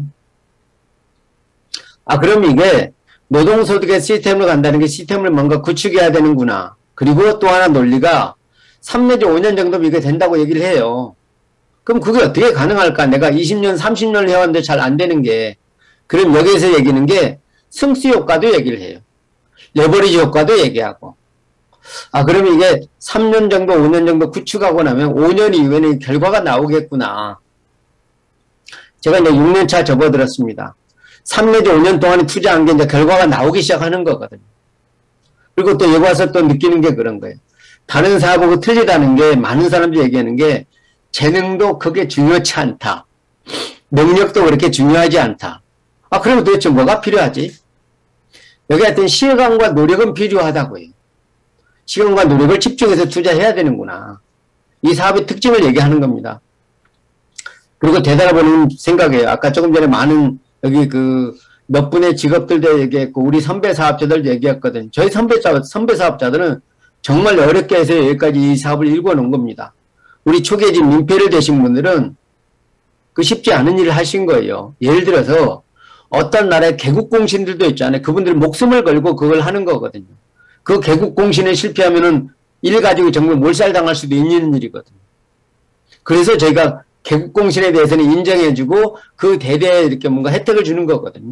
아, 그럼 이게 노동소득의 시스템으로 간다는 게 시스템을 뭔가 구축해야 되는구나. 그리고 또 하나 논리가 삼 내지 오 년 정도면 이게 된다고 얘기를 해요. 그럼 그게 어떻게 가능할까? 내가 이십 년, 삼십 년을 해왔는데 잘 안 되는 게. 그럼 여기에서 얘기하는 게 승수 효과도 얘기를 해요. 레버리지 효과도 얘기하고. 아, 그러면 이게 삼 년 정도, 오 년 정도 구축하고 나면 오 년 이후에는 결과가 나오겠구나. 제가 이제 육 년 차 접어들었습니다. 삼 내지 오 년 동안에 투자한 게 이제 결과가 나오기 시작하는 거거든요. 그리고 또 여기 와서 또 느끼는 게 그런 거예요. 다른 사업하고 틀리다는 게 많은 사람들이 얘기하는 게 재능도 그게 중요치 않다. 능력도 그렇게 중요하지 않다. 아, 그러면 도대체 뭐가 필요하지? 여기 하여튼 시간과 노력은 필요하다고요. 시간과 노력을 집중해서 투자해야 되는구나. 이 사업의 특징을 얘기하는 겁니다. 그리고 되돌아보는 생각이에요. 아까 조금 전에 많은 여기 그 몇 분의 직업들도 얘기했고 우리 선배 사업자들도 얘기했거든요. 저희 선배, 선배 사업자들은 정말 어렵게 해서 여기까지 이 사업을 일궈놓은 겁니다. 우리 초기에 지금 민폐를 되신 분들은 그 쉽지 않은 일을 하신 거예요. 예를 들어서 어떤 나라의 개국공신들도 있잖아요. 그분들 목숨을 걸고 그걸 하는 거거든요. 그 개국공신에 실패하면은 일 가지고 정말 몰살당할 수도 있는 일이거든요. 그래서 저희가 개국공신에 대해서는 인정해주고 그 대대에 이렇게 뭔가 혜택을 주는 거거든요.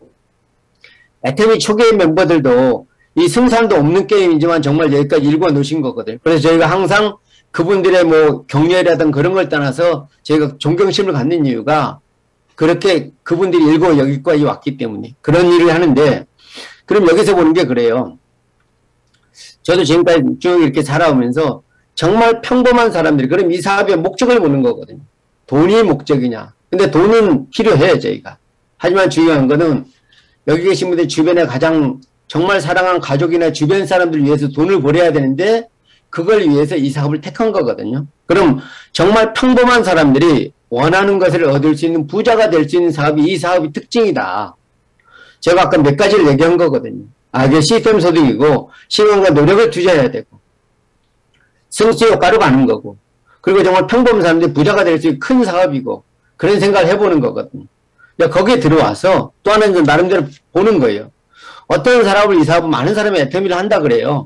애터미 초기의 멤버들도 이 승산도 없는 게임이지만 정말 여기까지 일궈 놓으신 거거든요. 그래서 저희가 항상 그분들의 뭐 격려라든 그런 걸 떠나서 저희가 존경심을 갖는 이유가 그렇게 그분들이 일궈 여기까지 왔기 때문에 그런 일을 하는데, 그럼 여기서 보는 게 그래요. 저도 지금까지 쭉 이렇게 살아오면서 정말 평범한 사람들이, 그럼 이 사업의 목적을 보는 거거든요. 돈이 목적이냐. 근데 돈은 필요해요, 저희가. 하지만 중요한 거는 여기 계신 분들 주변에 가장 정말 사랑하는 가족이나 주변 사람들을 위해서 돈을 벌여야 되는데 그걸 위해서 이 사업을 택한 거거든요. 그럼 정말 평범한 사람들이 원하는 것을 얻을 수 있는 부자가 될 수 있는 사업이 이 사업의 특징이다. 제가 아까 몇 가지를 얘기한 거거든요. 아, 이게 시스템 소득이고 시간과 노력을 투자해야 되고 승수 효과로 가는 거고, 그리고 정말 평범한 사람들이 부자가 될 수 있는 큰 사업이고, 그런 생각을 해보는 거거든요. 거기에 들어와서 또 하나는 나름대로 보는 거예요. 어떤 사람을 이 사업은 많은 사람이 애터미를 한다 그래요.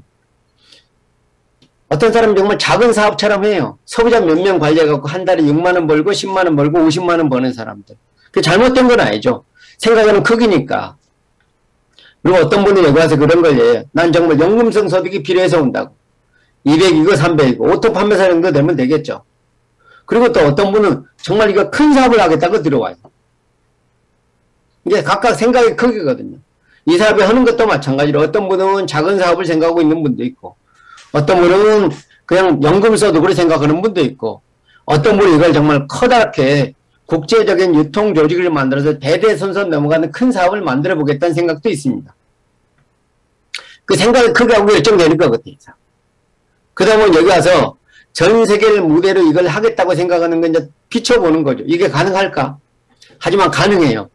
어떤 사람은 정말 작은 사업처럼 해요. 소비자 몇 명 관리해갖고 한 달에 육만 원 벌고 십만 원 벌고 오십만 원 버는 사람들. 그게 잘못된 건 아니죠. 생각하는 크기니까. 그리고 어떤 분이 여기 와서 그런 걸 해요. 난 정말 연금성 소득이 필요해서 온다고. 이백이고 삼백이고 오토 판매사 정도 되면 되겠죠. 그리고 또 어떤 분은 정말 이거 큰 사업을 하겠다고 들어와요. 이게 각각 생각의 크기거든요. 이 사업을 하는 것도 마찬가지로 어떤 분은 작은 사업을 생각하고 있는 분도 있고, 어떤 분은 그냥 연금소득으로 생각하는 분도 있고, 어떤 분은 이걸 정말 커다랗게 국제적인 유통 조직을 만들어서 대대손손 넘어가는 큰 사업을 만들어 보겠다는 생각도 있습니다. 그 생각이 크게 하고 결정되는 거거든요. 그 다음에 여기 와서 전 세계를 무대로 이걸 하겠다고 생각하는 건 이제 비춰보는 거죠. 이게 가능할까? 하지만 가능해요.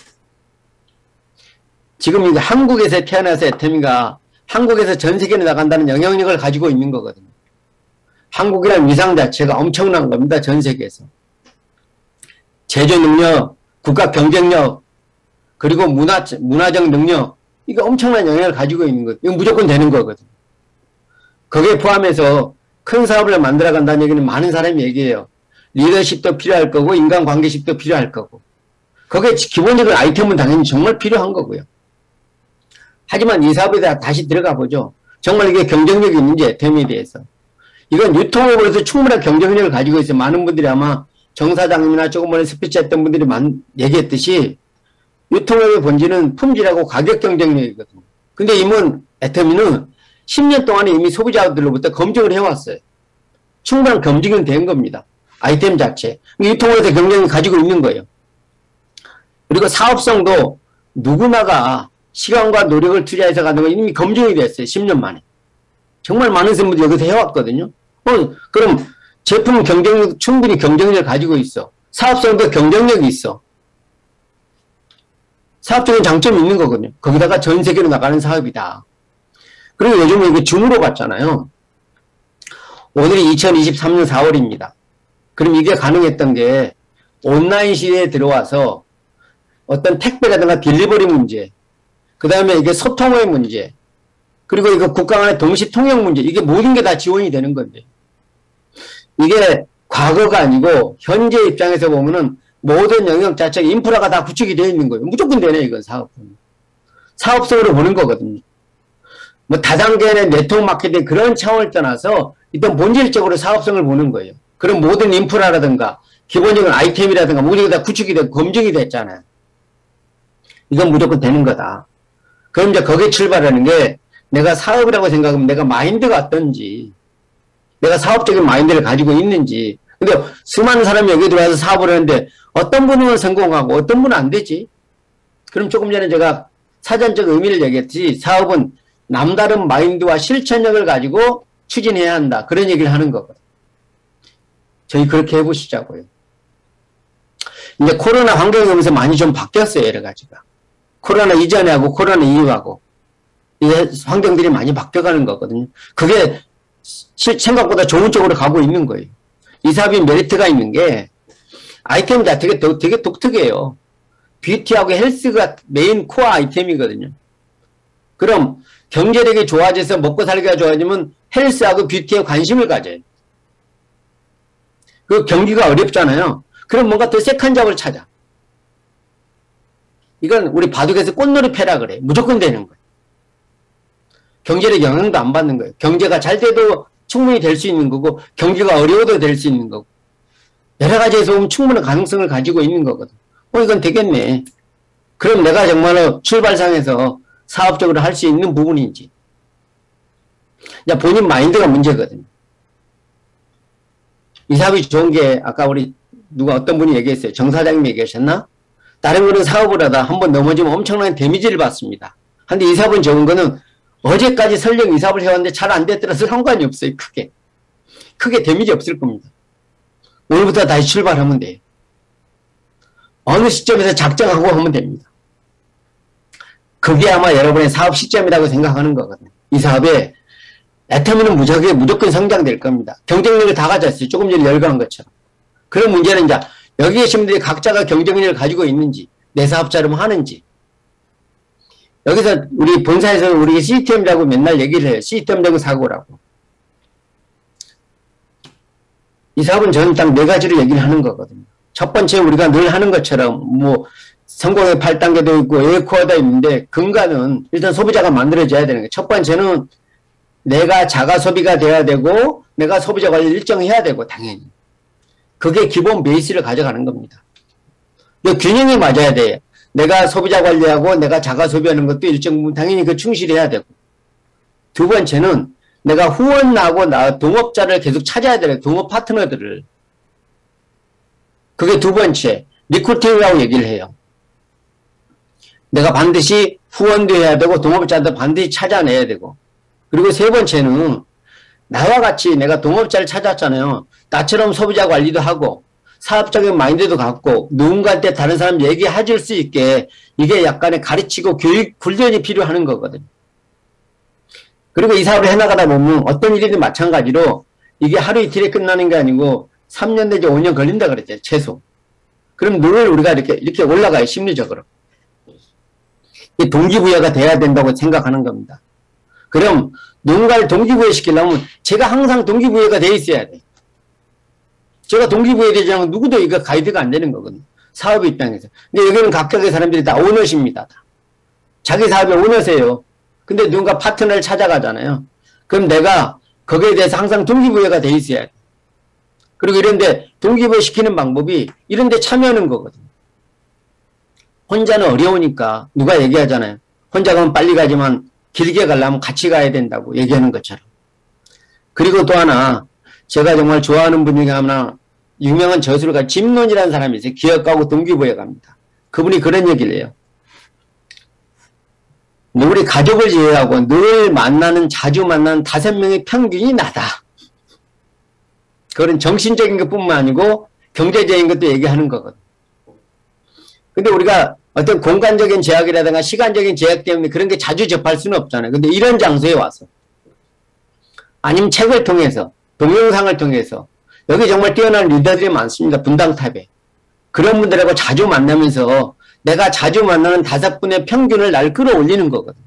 지금 이제 한국에서 태어나서 애터미가 한국에서 전 세계에 나간다는 영향력을 가지고 있는 거거든요. 한국이라는 위상 자체가 엄청난 겁니다. 전 세계에서. 제조 능력, 국가 경쟁력, 그리고 문화, 문화적 능력, 이게 엄청난 영향을 가지고 있는 거예요. 이건 무조건 되는 거거든요. 거기에 포함해서 큰 사업을 만들어 간다는 얘기는 많은 사람이 얘기해요. 리더십도 필요할 거고, 인간관계식도 필요할 거고. 거기에 기본적인 아이템은 당연히 정말 필요한 거고요. 하지만 이 사업에 다시 들어가 보죠. 정말 이게 경쟁력이 있는지 애터미에 대해서. 이건 유통업으로서 충분한 경쟁력을 가지고 있어요. 많은 분들이 아마 정 사장님이나 조금 전에 스피치 했던 분들이 많, 얘기했듯이 유통업의 본질은 품질하고 가격 경쟁력이거든요. 근데 이문 애터미는 십 년 동안에 이미 소비자들로부터 검증을 해왔어요. 충분한 검증은 된 겁니다. 아이템 자체. 유통업에서 경쟁을 가지고 있는 거예요. 그리고 사업성도 누구나가 시간과 노력을 투자해서 가는 건 이미 검증이 됐어요. 십 년 만에. 정말 많은 분들이 여기서 해왔거든요. 어, 그럼 제품 경쟁력, 충분히 경쟁력을 가지고 있어. 사업성도 경쟁력이 있어. 사업적인 장점이 있는 거거든요. 거기다가 전 세계로 나가는 사업이다. 그리고 요즘에 이게 줌으로 갔잖아요. 오늘이 이천이십삼 년 사월입니다. 그럼 이게 가능했던 게 온라인 시대에 들어와서 어떤 택배라든가 딜리버리 문제, 그 다음에 이게 소통의 문제, 그리고 이거 국가 간의 동시 통역 문제, 이게 모든 게 다 지원이 되는 건데. 이게 과거가 아니고 현재 입장에서 보면은 모든 영역 자체가 인프라가 다 구축이 되어 있는 거예요. 무조건 되네, 이건 사업은. 사업성으로 보는 거거든요. 뭐 다단계의 네트워크 마케팅 그런 차원을 떠나서 일단 본질적으로 사업성을 보는 거예요. 그럼 모든 인프라라든가 기본적인 아이템이라든가 모든 게 다 구축이 되고 검증이 됐잖아요. 이건 무조건 되는 거다. 그럼 이제 거기에 출발하는 게 내가 사업이라고 생각하면 내가 마인드가 어떤지, 내가 사업적인 마인드를 가지고 있는지. 근데 수많은 사람이 여기 들어와서 사업을 하는데 어떤 분은 성공하고 어떤 분은 안 되지. 그럼 조금 전에 제가 사전적 의미를 얘기했듯이 사업은 남다른 마인드와 실천력을 가지고 추진해야 한다. 그런 얘기를 하는 거거든요. 저희 그렇게 해보시자고요. 이제 코로나 환경이 오면서 많이 좀 바뀌었어요. 여러 가지가. 코로나 이전에 하고 코로나 이후하고 이게 환경들이 많이 바뀌어가는 거거든요. 그게 생각보다 좋은 쪽으로 가고 있는 거예요. 이 사업이 메리트가 있는 게 아이템 자체가 되게 독특해요. 뷰티하고 헬스가 메인 코어 아이템이거든요. 그럼 경제력이 좋아져서 먹고 살기가 좋아지면 헬스하고 뷰티에 관심을 가져요. 그 경기가 어렵잖아요. 그럼 뭔가 더 세컨 잡을 찾아. 이건 우리 바둑에서 꽃놀이 패라 그래. 무조건 되는 거예요. 경제력 영향도 안 받는 거예요. 경제가 잘 돼도 충분히 될 수 있는 거고 경기가 어려워도 될 수 있는 거고 여러 가지에서 보면 충분한 가능성을 가지고 있는 거거든. 어 이건 되겠네. 그럼 내가 정말로 출발상에서 사업적으로 할 수 있는 부분인지. 이제 본인 마인드가 문제거든요. 이 사업이 좋은 게 아까 우리 누가 어떤 분이 얘기했어요. 정 사장님이 얘기하셨나? 다른 거는 사업을 하다 한번 넘어지면 엄청난 데미지를 받습니다. 근데 이 사업은 좋은 거는 어제까지 설령 이 사업을 해왔는데 잘 안 됐더라도 상관이 없어요. 크게. 크게 데미지 없을 겁니다. 오늘부터 다시 출발하면 돼요. 어느 시점에서 작정하고 하면 됩니다. 그게 아마 여러분의 사업 시점이라고 생각하는 거거든요. 이 사업에 애터미는 무조건, 무조건 성장될 겁니다. 경쟁력을 다 가졌어요. 조금 전에 열거한 것처럼. 그런 문제는 이제 여기 계신 분들이 각자가 경쟁력을 가지고 있는지 내 사업자를 하는지 여기서 우리 본사에서는 우리 시스템이라고 맨날 얘기를 해요. 시스템적인 사고라고. 이 사업은 저는 딱 네 가지를 얘기를 하는 거거든요. 첫 번째 우리가 늘 하는 것처럼 뭐 성공의 팔 단계도 있고 에코어도 있는데 근간은 일단 소비자가 만들어져야 되는 거예요. 첫 번째는 내가 자가 소비가 돼야 되고 내가 소비자 관리를 일정해야 되고 당연히. 그게 기본 베이스를 가져가는 겁니다. 균형이 맞아야 돼요. 내가 소비자 관리하고 내가 자가 소비하는 것도 일정 부분 당연히 그 충실해야 되고. 두 번째는 내가 후원하고 나 동업자를 계속 찾아야 돼요. 동업 파트너들을. 그게 두 번째. 리크루팅이라고 얘기를 해요. 내가 반드시 후원도 해야 되고 동업자도 반드시 찾아내야 되고. 그리고 세 번째는 나와 같이 내가 동업자를 찾았잖아요. 나처럼 소비자 관리도 하고 사업적인 마인드도 갖고 누군가한테 다른 사람 얘기해 줄 수 있게 이게 약간의 가르치고 교육 훈련이 필요한 거거든요. 그리고 이 사업을 해나가다 보면 어떤 일이든 마찬가지로 이게 하루 이틀에 끝나는 게 아니고 삼 년 내지 오 년 걸린다 그랬죠. 최소. 그럼 늘 우리가 이렇게 이렇게 올라가요. 심리적으로. 동기부여가 돼야 된다고 생각하는 겁니다. 그럼 누군가를 동기부여 시키려면 제가 항상 동기부여가 돼 있어야 돼. 제가 동기부여 되지 않으면 누구도 이거 가이드가 안 되는 거거든요. 사업 입장에서. 근데 여기는 각각의 사람들이 다 오너십니다. 자기 사업의 오너세요. 근데 누군가 파트너를 찾아가잖아요. 그럼 내가 거기에 대해서 항상 동기부여가 돼 있어야 돼. 그리고 이런데 동기부여 시키는 방법이 이런데 참여하는 거거든요. 혼자는 어려우니까 누가 얘기하잖아요. 혼자 가면 빨리 가지만 길게 가려면 같이 가야 된다고 얘기하는 것처럼. 그리고 또 하나 제가 정말 좋아하는 분 중에 하나 유명한 저술가 짐론이라는 사람이 있어요. 기억하고 동기부여 갑니다. 그분이 그런 얘기를 해요. 우리 가족을 제외하고 늘 만나는 자주 만나는 다섯 명의 평균이 나다. 그건 정신적인 것뿐만 아니고 경제적인 것도 얘기하는 거거든. 근데 우리가 어떤 공간적인 제약이라든가 시간적인 제약 때문에 그런 게 자주 접할 수는 없잖아요. 근데 이런 장소에 와서 아니면 책을 통해서 동영상을 통해서 여기 정말 뛰어난 리더들이 많습니다. 분당탑에. 그런 분들하고 자주 만나면서 내가 자주 만나는 다섯 분의 평균을 날 끌어올리는 거거든.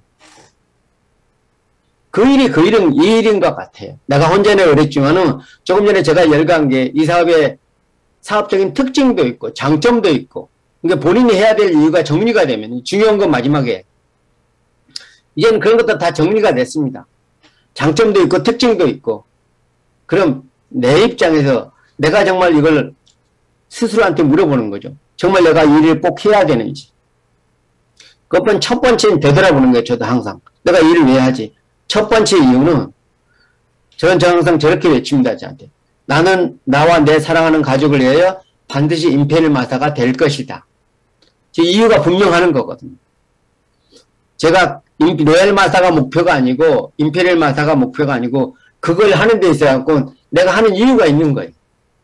그 일이 그 일은 이 일인 것 같아요. 내가 혼자는 어렵지만은 조금 전에 제가 열거한 게 이 사업의 사업적인 특징도 있고 장점도 있고 그러니까 본인이 해야 될 이유가 정리가 되면 중요한 건 마지막에 이제는 그런 것도 다 정리가 됐습니다. 장점도 있고 특징도 있고 그럼 내 입장에서 내가 정말 이걸 스스로한테 물어보는 거죠. 정말 내가 이 일을 꼭 해야 되는지. 그건 첫 번째는 되돌아보는 거예요. 저도 항상. 내가 이 일을 왜 하지? 첫 번째 이유는 저는 저 항상 저렇게 외칩니다. 저한테. 나는 나와 내 사랑하는 가족을 위하여 반드시 임페리얼 마스터가 될 것이다. 제 이유가 분명하는 거거든요. 제가 로얄 마스터가 목표가 아니고 임페리얼 마스터가 목표가 아니고 그걸 하는 데 있어서 내가 하는 이유가 있는 거예요.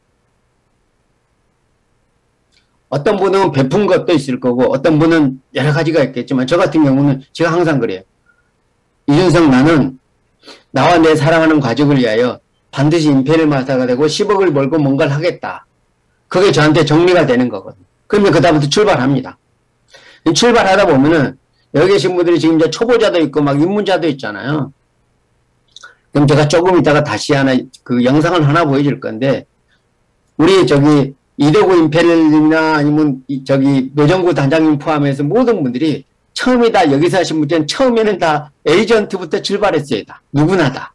어떤 분은 베푼 것도 있을 거고 어떤 분은 여러 가지가 있겠지만 저 같은 경우는 제가 항상 그래요. 이준석 나는 나와 내 사랑하는 가족을 위하여 반드시 임페리얼 마스터가 되고 십억을 벌고 뭔가를 하겠다. 그게 저한테 정리가 되는 거거든요. 그러면 그다음부터 출발합니다. 출발하다 보면은 여기 계신 분들이 지금 이제 초보자도 있고 막 입문자도 있잖아요. 그럼 제가 조금 이따가 다시 하나 그 영상을 하나 보여줄 건데 우리 저기 이대구 임페리얼이나 아니면 저기 노정구 단장님 포함해서 모든 분들이 처음에 다 여기서 하신 분들은 처음에는 다 에이전트부터 출발했어요. 다. 누구나 다.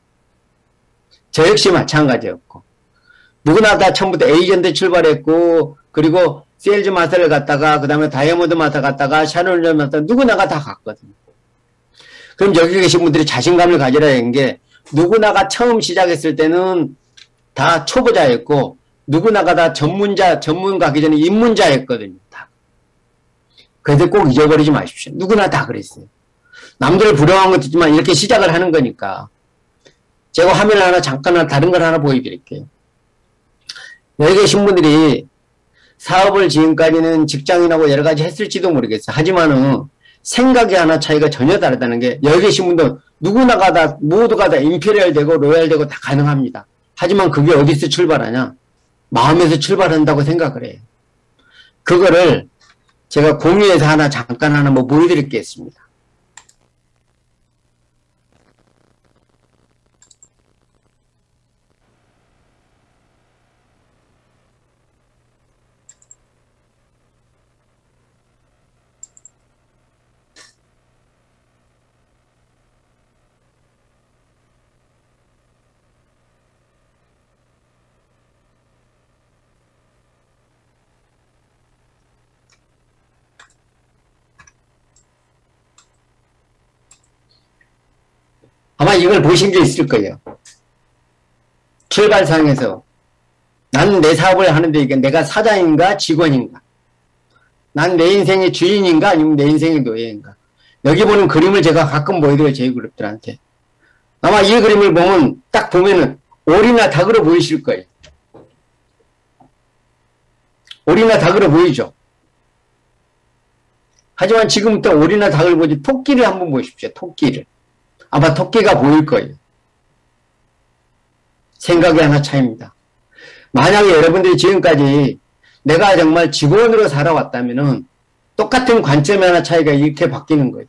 저 역시 마찬가지였고 누구나 다 처음부터 에이전트 출발했고 그리고 세일즈 마스터를 갔다가 그 다음에 다이아몬드 마스터 갔다가 샤넬 마스터 누구나가 다 갔거든요. 그럼 여기 계신 분들이 자신감을 가지라 하는 게 누구나가 처음 시작했을 때는 다 초보자였고 누구나가 다 전문자, 전문가기 전에 입문자였거든요. 다. 그래서 꼭 잊어버리지 마십시오. 누구나 다 그랬어요. 남들을 부러워한 것도 있지만 이렇게 시작을 하는 거니까. 제가 화면을 하나 잠깐 하나 다른 걸 하나 보여드릴게요. 여기 계신 분들이 사업을 지금까지는 직장인하고 여러 가지 했을지도 모르겠어요. 하지만은 생각이 하나 차이가 전혀 다르다는 게 여기 계신 분들 누구나가 다 모두가 다 임페리얼 되고 로얄 되고 다 가능합니다. 하지만 그게 어디서 출발하냐? 마음에서 출발한다고 생각을 해요. 그거를 제가 공유해서 하나 잠깐 하나 뭐 보여드리겠습니다. 아마 이걸 보신 게 있을 거예요. 출발상에서 나는 내 사업을 하는데 이게 내가 사장인가 직원인가 난 내 인생의 주인인가 아니면 내 인생의 노예인가. 여기 보는 그림을 제가 가끔 보여드려요. 저희 그룹들한테. 아마 이 그림을 보면 딱 보면은 오리나 닭으로 보이실 거예요. 오리나 닭으로 보이죠. 하지만 지금부터 오리나 닭을 보지 토끼를 한번 보십시오. 토끼를. 아마 토끼가 보일 거예요. 생각이 하나 차이입니다. 만약에 여러분들이 지금까지 내가 정말 직원으로 살아왔다면은 똑같은 관점의 하나 차이가 이렇게 바뀌는 거예요.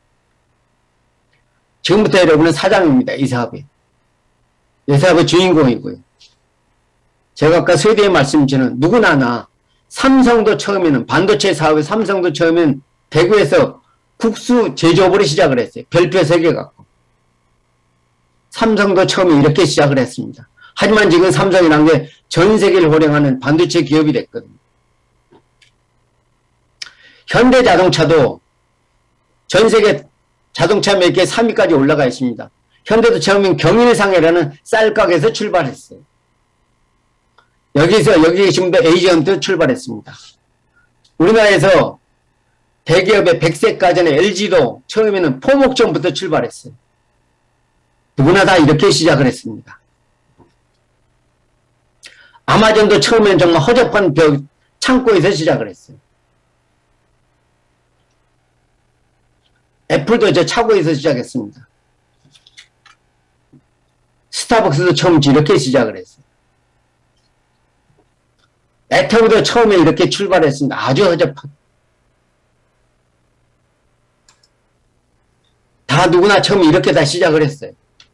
지금부터 여러분은 사장입니다. 이 사업에. 이 사업의 주인공이고요. 제가 아까 서두에 말씀드린 누구나 나 삼성도 처음에는 반도체 사업에 삼성도 처음엔 대구에서 국수 제조업으로 시작을 했어요. 별표 세 개 갖고. 삼성도 처음에 이렇게 시작을 했습니다. 하지만 지금 삼성이라는 게 전 세계를 호령하는 반도체 기업이 됐거든요. 현대자동차도 전 세계 자동차 매개 삼 위까지 올라가 있습니다. 현대도 처음엔 경일상해라는 쌀가게에서 출발했어요. 여기서 여기 계신 분들 에이전트 출발했습니다. 우리나라에서 대기업의 백색가전의 엘지도 처음에는 포목점부터 출발했어요. 누구나 다 이렇게 시작을 했습니다. 아마존도 처음에는 정말 허접한 벽 창고에서 시작을 했어요. 애플도 저 차고에서 시작했습니다. 스타벅스도 처음 이렇게 시작을 했어요. 애터미도 처음에 이렇게 출발했습니다. 아주 허접한. 다 누구나 처음에 이렇게 다 시작을 했어요.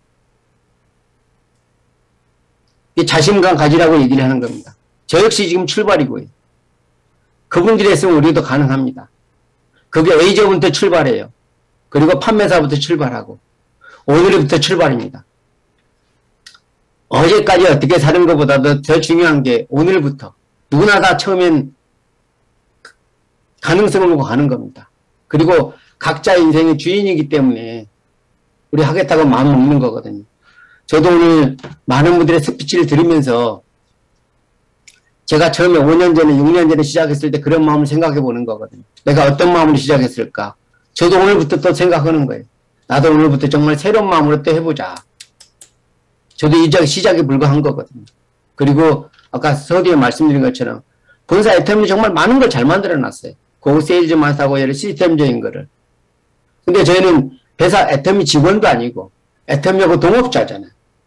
이 자신감 가지라고 얘기를 하는 겁니다. 저 역시 지금 출발이고요. 그분들이 했으면 우리도 가능합니다. 그게 에이저부터 출발해요. 그리고 판매사부터 출발하고 오늘부터 출발입니다. 어제까지 어떻게 사는 것보다도 더 중요한 게 오늘부터 누구나 다 처음엔 가능성을 보고 가는 겁니다. 그리고 각자 인생의 주인이기 때문에 우리 하겠다고 마음 먹는 거거든요. 저도 오늘 많은 분들의 스피치를 들으면서 제가 처음에 오 년 전에 육 년 전에 시작했을 때 그런 마음을 생각해 보는 거거든요. 내가 어떤 마음으로 시작했을까? 저도 오늘부터 또 생각하는 거예요. 나도 오늘부터 정말 새로운 마음으로 또 해보자. 저도 이제 시작에 불과한 거거든요. 그리고 아까 서두에 말씀드린 것처럼 본사 애터미는 정말 많은 걸 잘 만들어 놨어요. 고 세일즈만 사고 여러 시스템적인 거를. 근데 저희는 회사 애터미 직원도 아니고 애터미하고 동업자잖아요.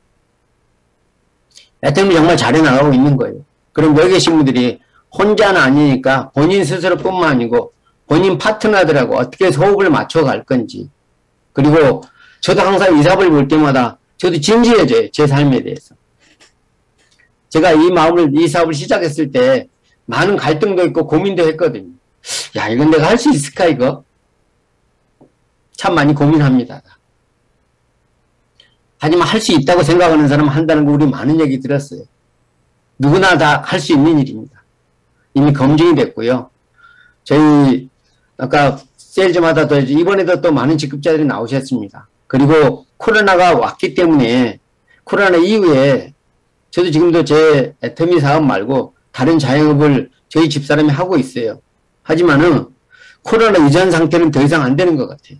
애터미 정말 잘해 나가고 있는 거예요. 그럼 여기 계신 분들이 혼자는 아니니까 본인 스스로뿐만 아니고 본인 파트너들하고 어떻게 호흡을 맞춰갈 건지. 그리고 저도 항상 이 사업을 볼 때마다 저도 진지해져요. 제 삶에 대해서. 제가 이 마음을, 이 사업을 시작했을 때 많은 갈등도 있고 고민도 했거든요. 야, 이건 내가 할 수 있을까, 이거? 참 많이 고민합니다. 하지만 할 수 있다고 생각하는 사람은 한다는 거 우리 많은 얘기 들었어요. 누구나 다 할 수 있는 일입니다. 이미 검증이 됐고요. 저희 아까 세일즈마다 또 이번에도 또 많은 직급자들이 나오셨습니다. 그리고 코로나가 왔기 때문에 코로나 이후에 저도 지금도 제 애터미 사업 말고 다른 자영업을 저희 집사람이 하고 있어요. 하지만은 코로나 이전 상태는 더 이상 안 되는 것 같아요.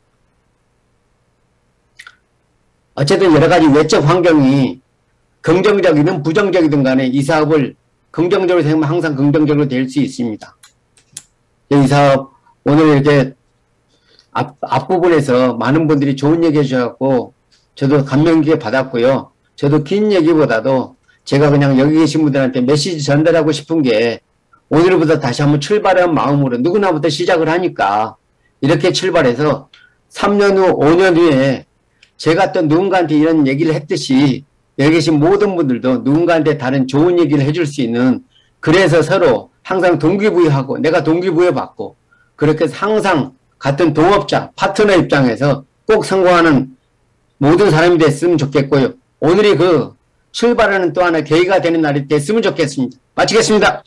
어쨌든 여러 가지 외적 환경이 긍정적이든 부정적이든 간에 이 사업을 긍정적으로 생각하면 항상 긍정적으로 될 수 있습니다. 이 사업 오늘 이렇게 앞, 앞부분에서 많은 분들이 좋은 얘기 해주셔서 저도 감명 깊게 받았고요. 저도 긴 얘기보다도 제가 그냥 여기 계신 분들한테 메시지 전달하고 싶은 게 오늘부터 다시 한번 출발한 마음으로 누구나부터 시작을 하니까 이렇게 출발해서 삼 년 후, 오 년 후에 제가 또 누군가한테 이런 얘기를 했듯이 여기 계신 모든 분들도 누군가한테 다른 좋은 얘기를 해줄 수 있는, 그래서 서로 항상 동기부여하고 내가 동기부여 받고 그렇게 해서 항상 같은 동업자, 파트너 입장에서 꼭 성공하는 모든 사람이 됐으면 좋겠고요. 오늘이 그 출발하는 또 하나 계기가 되는 날이 됐으면 좋겠습니다. 마치겠습니다.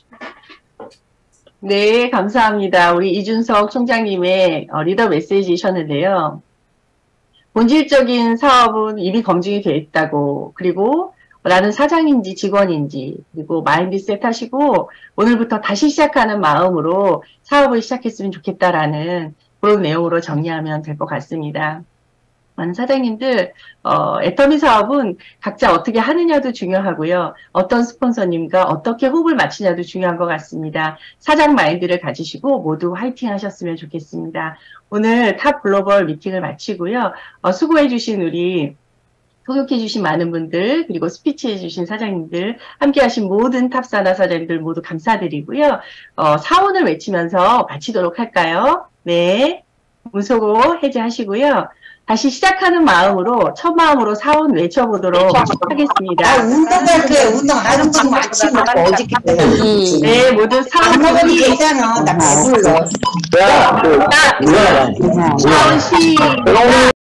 네, 감사합니다. 우리 이준석 총장님의 리더 메시지셨는데요. 본질적인 사업은 이미 검증이 되어 있다고, 그리고 나는 사장인지 직원인지, 그리고 마인드셋 하시고 오늘부터 다시 시작하는 마음으로 사업을 시작했으면 좋겠다라는 그런 내용으로 정리하면 될 것 같습니다. 많은 사장님들, 어, 애터미 사업은 각자 어떻게 하느냐도 중요하고요. 어떤 스폰서님과 어떻게 호흡을 맞추냐도 중요한 것 같습니다. 사장 마인드를 가지시고 모두 화이팅 하셨으면 좋겠습니다. 오늘 탑 글로벌 미팅을 마치고요. 어, 수고해주신 우리 소개해주신 많은 분들, 그리고 스피치해주신 사장님들, 함께하신 모든 탑사나 사장님들 모두 감사드리고요. 어, 사원을 외치면서 마치도록 할까요? 네. 문소고 해제하시고요. 다시 시작하는 마음으로 첫 마음으로 사원 외쳐보도록 하겠습니다. 아, 운동할 거야. 운동 하는 건 아침 먹고 어저께 때문에. 네, 모두 사원 먹어도 되잖아. 나 배불러. 자, 사원 시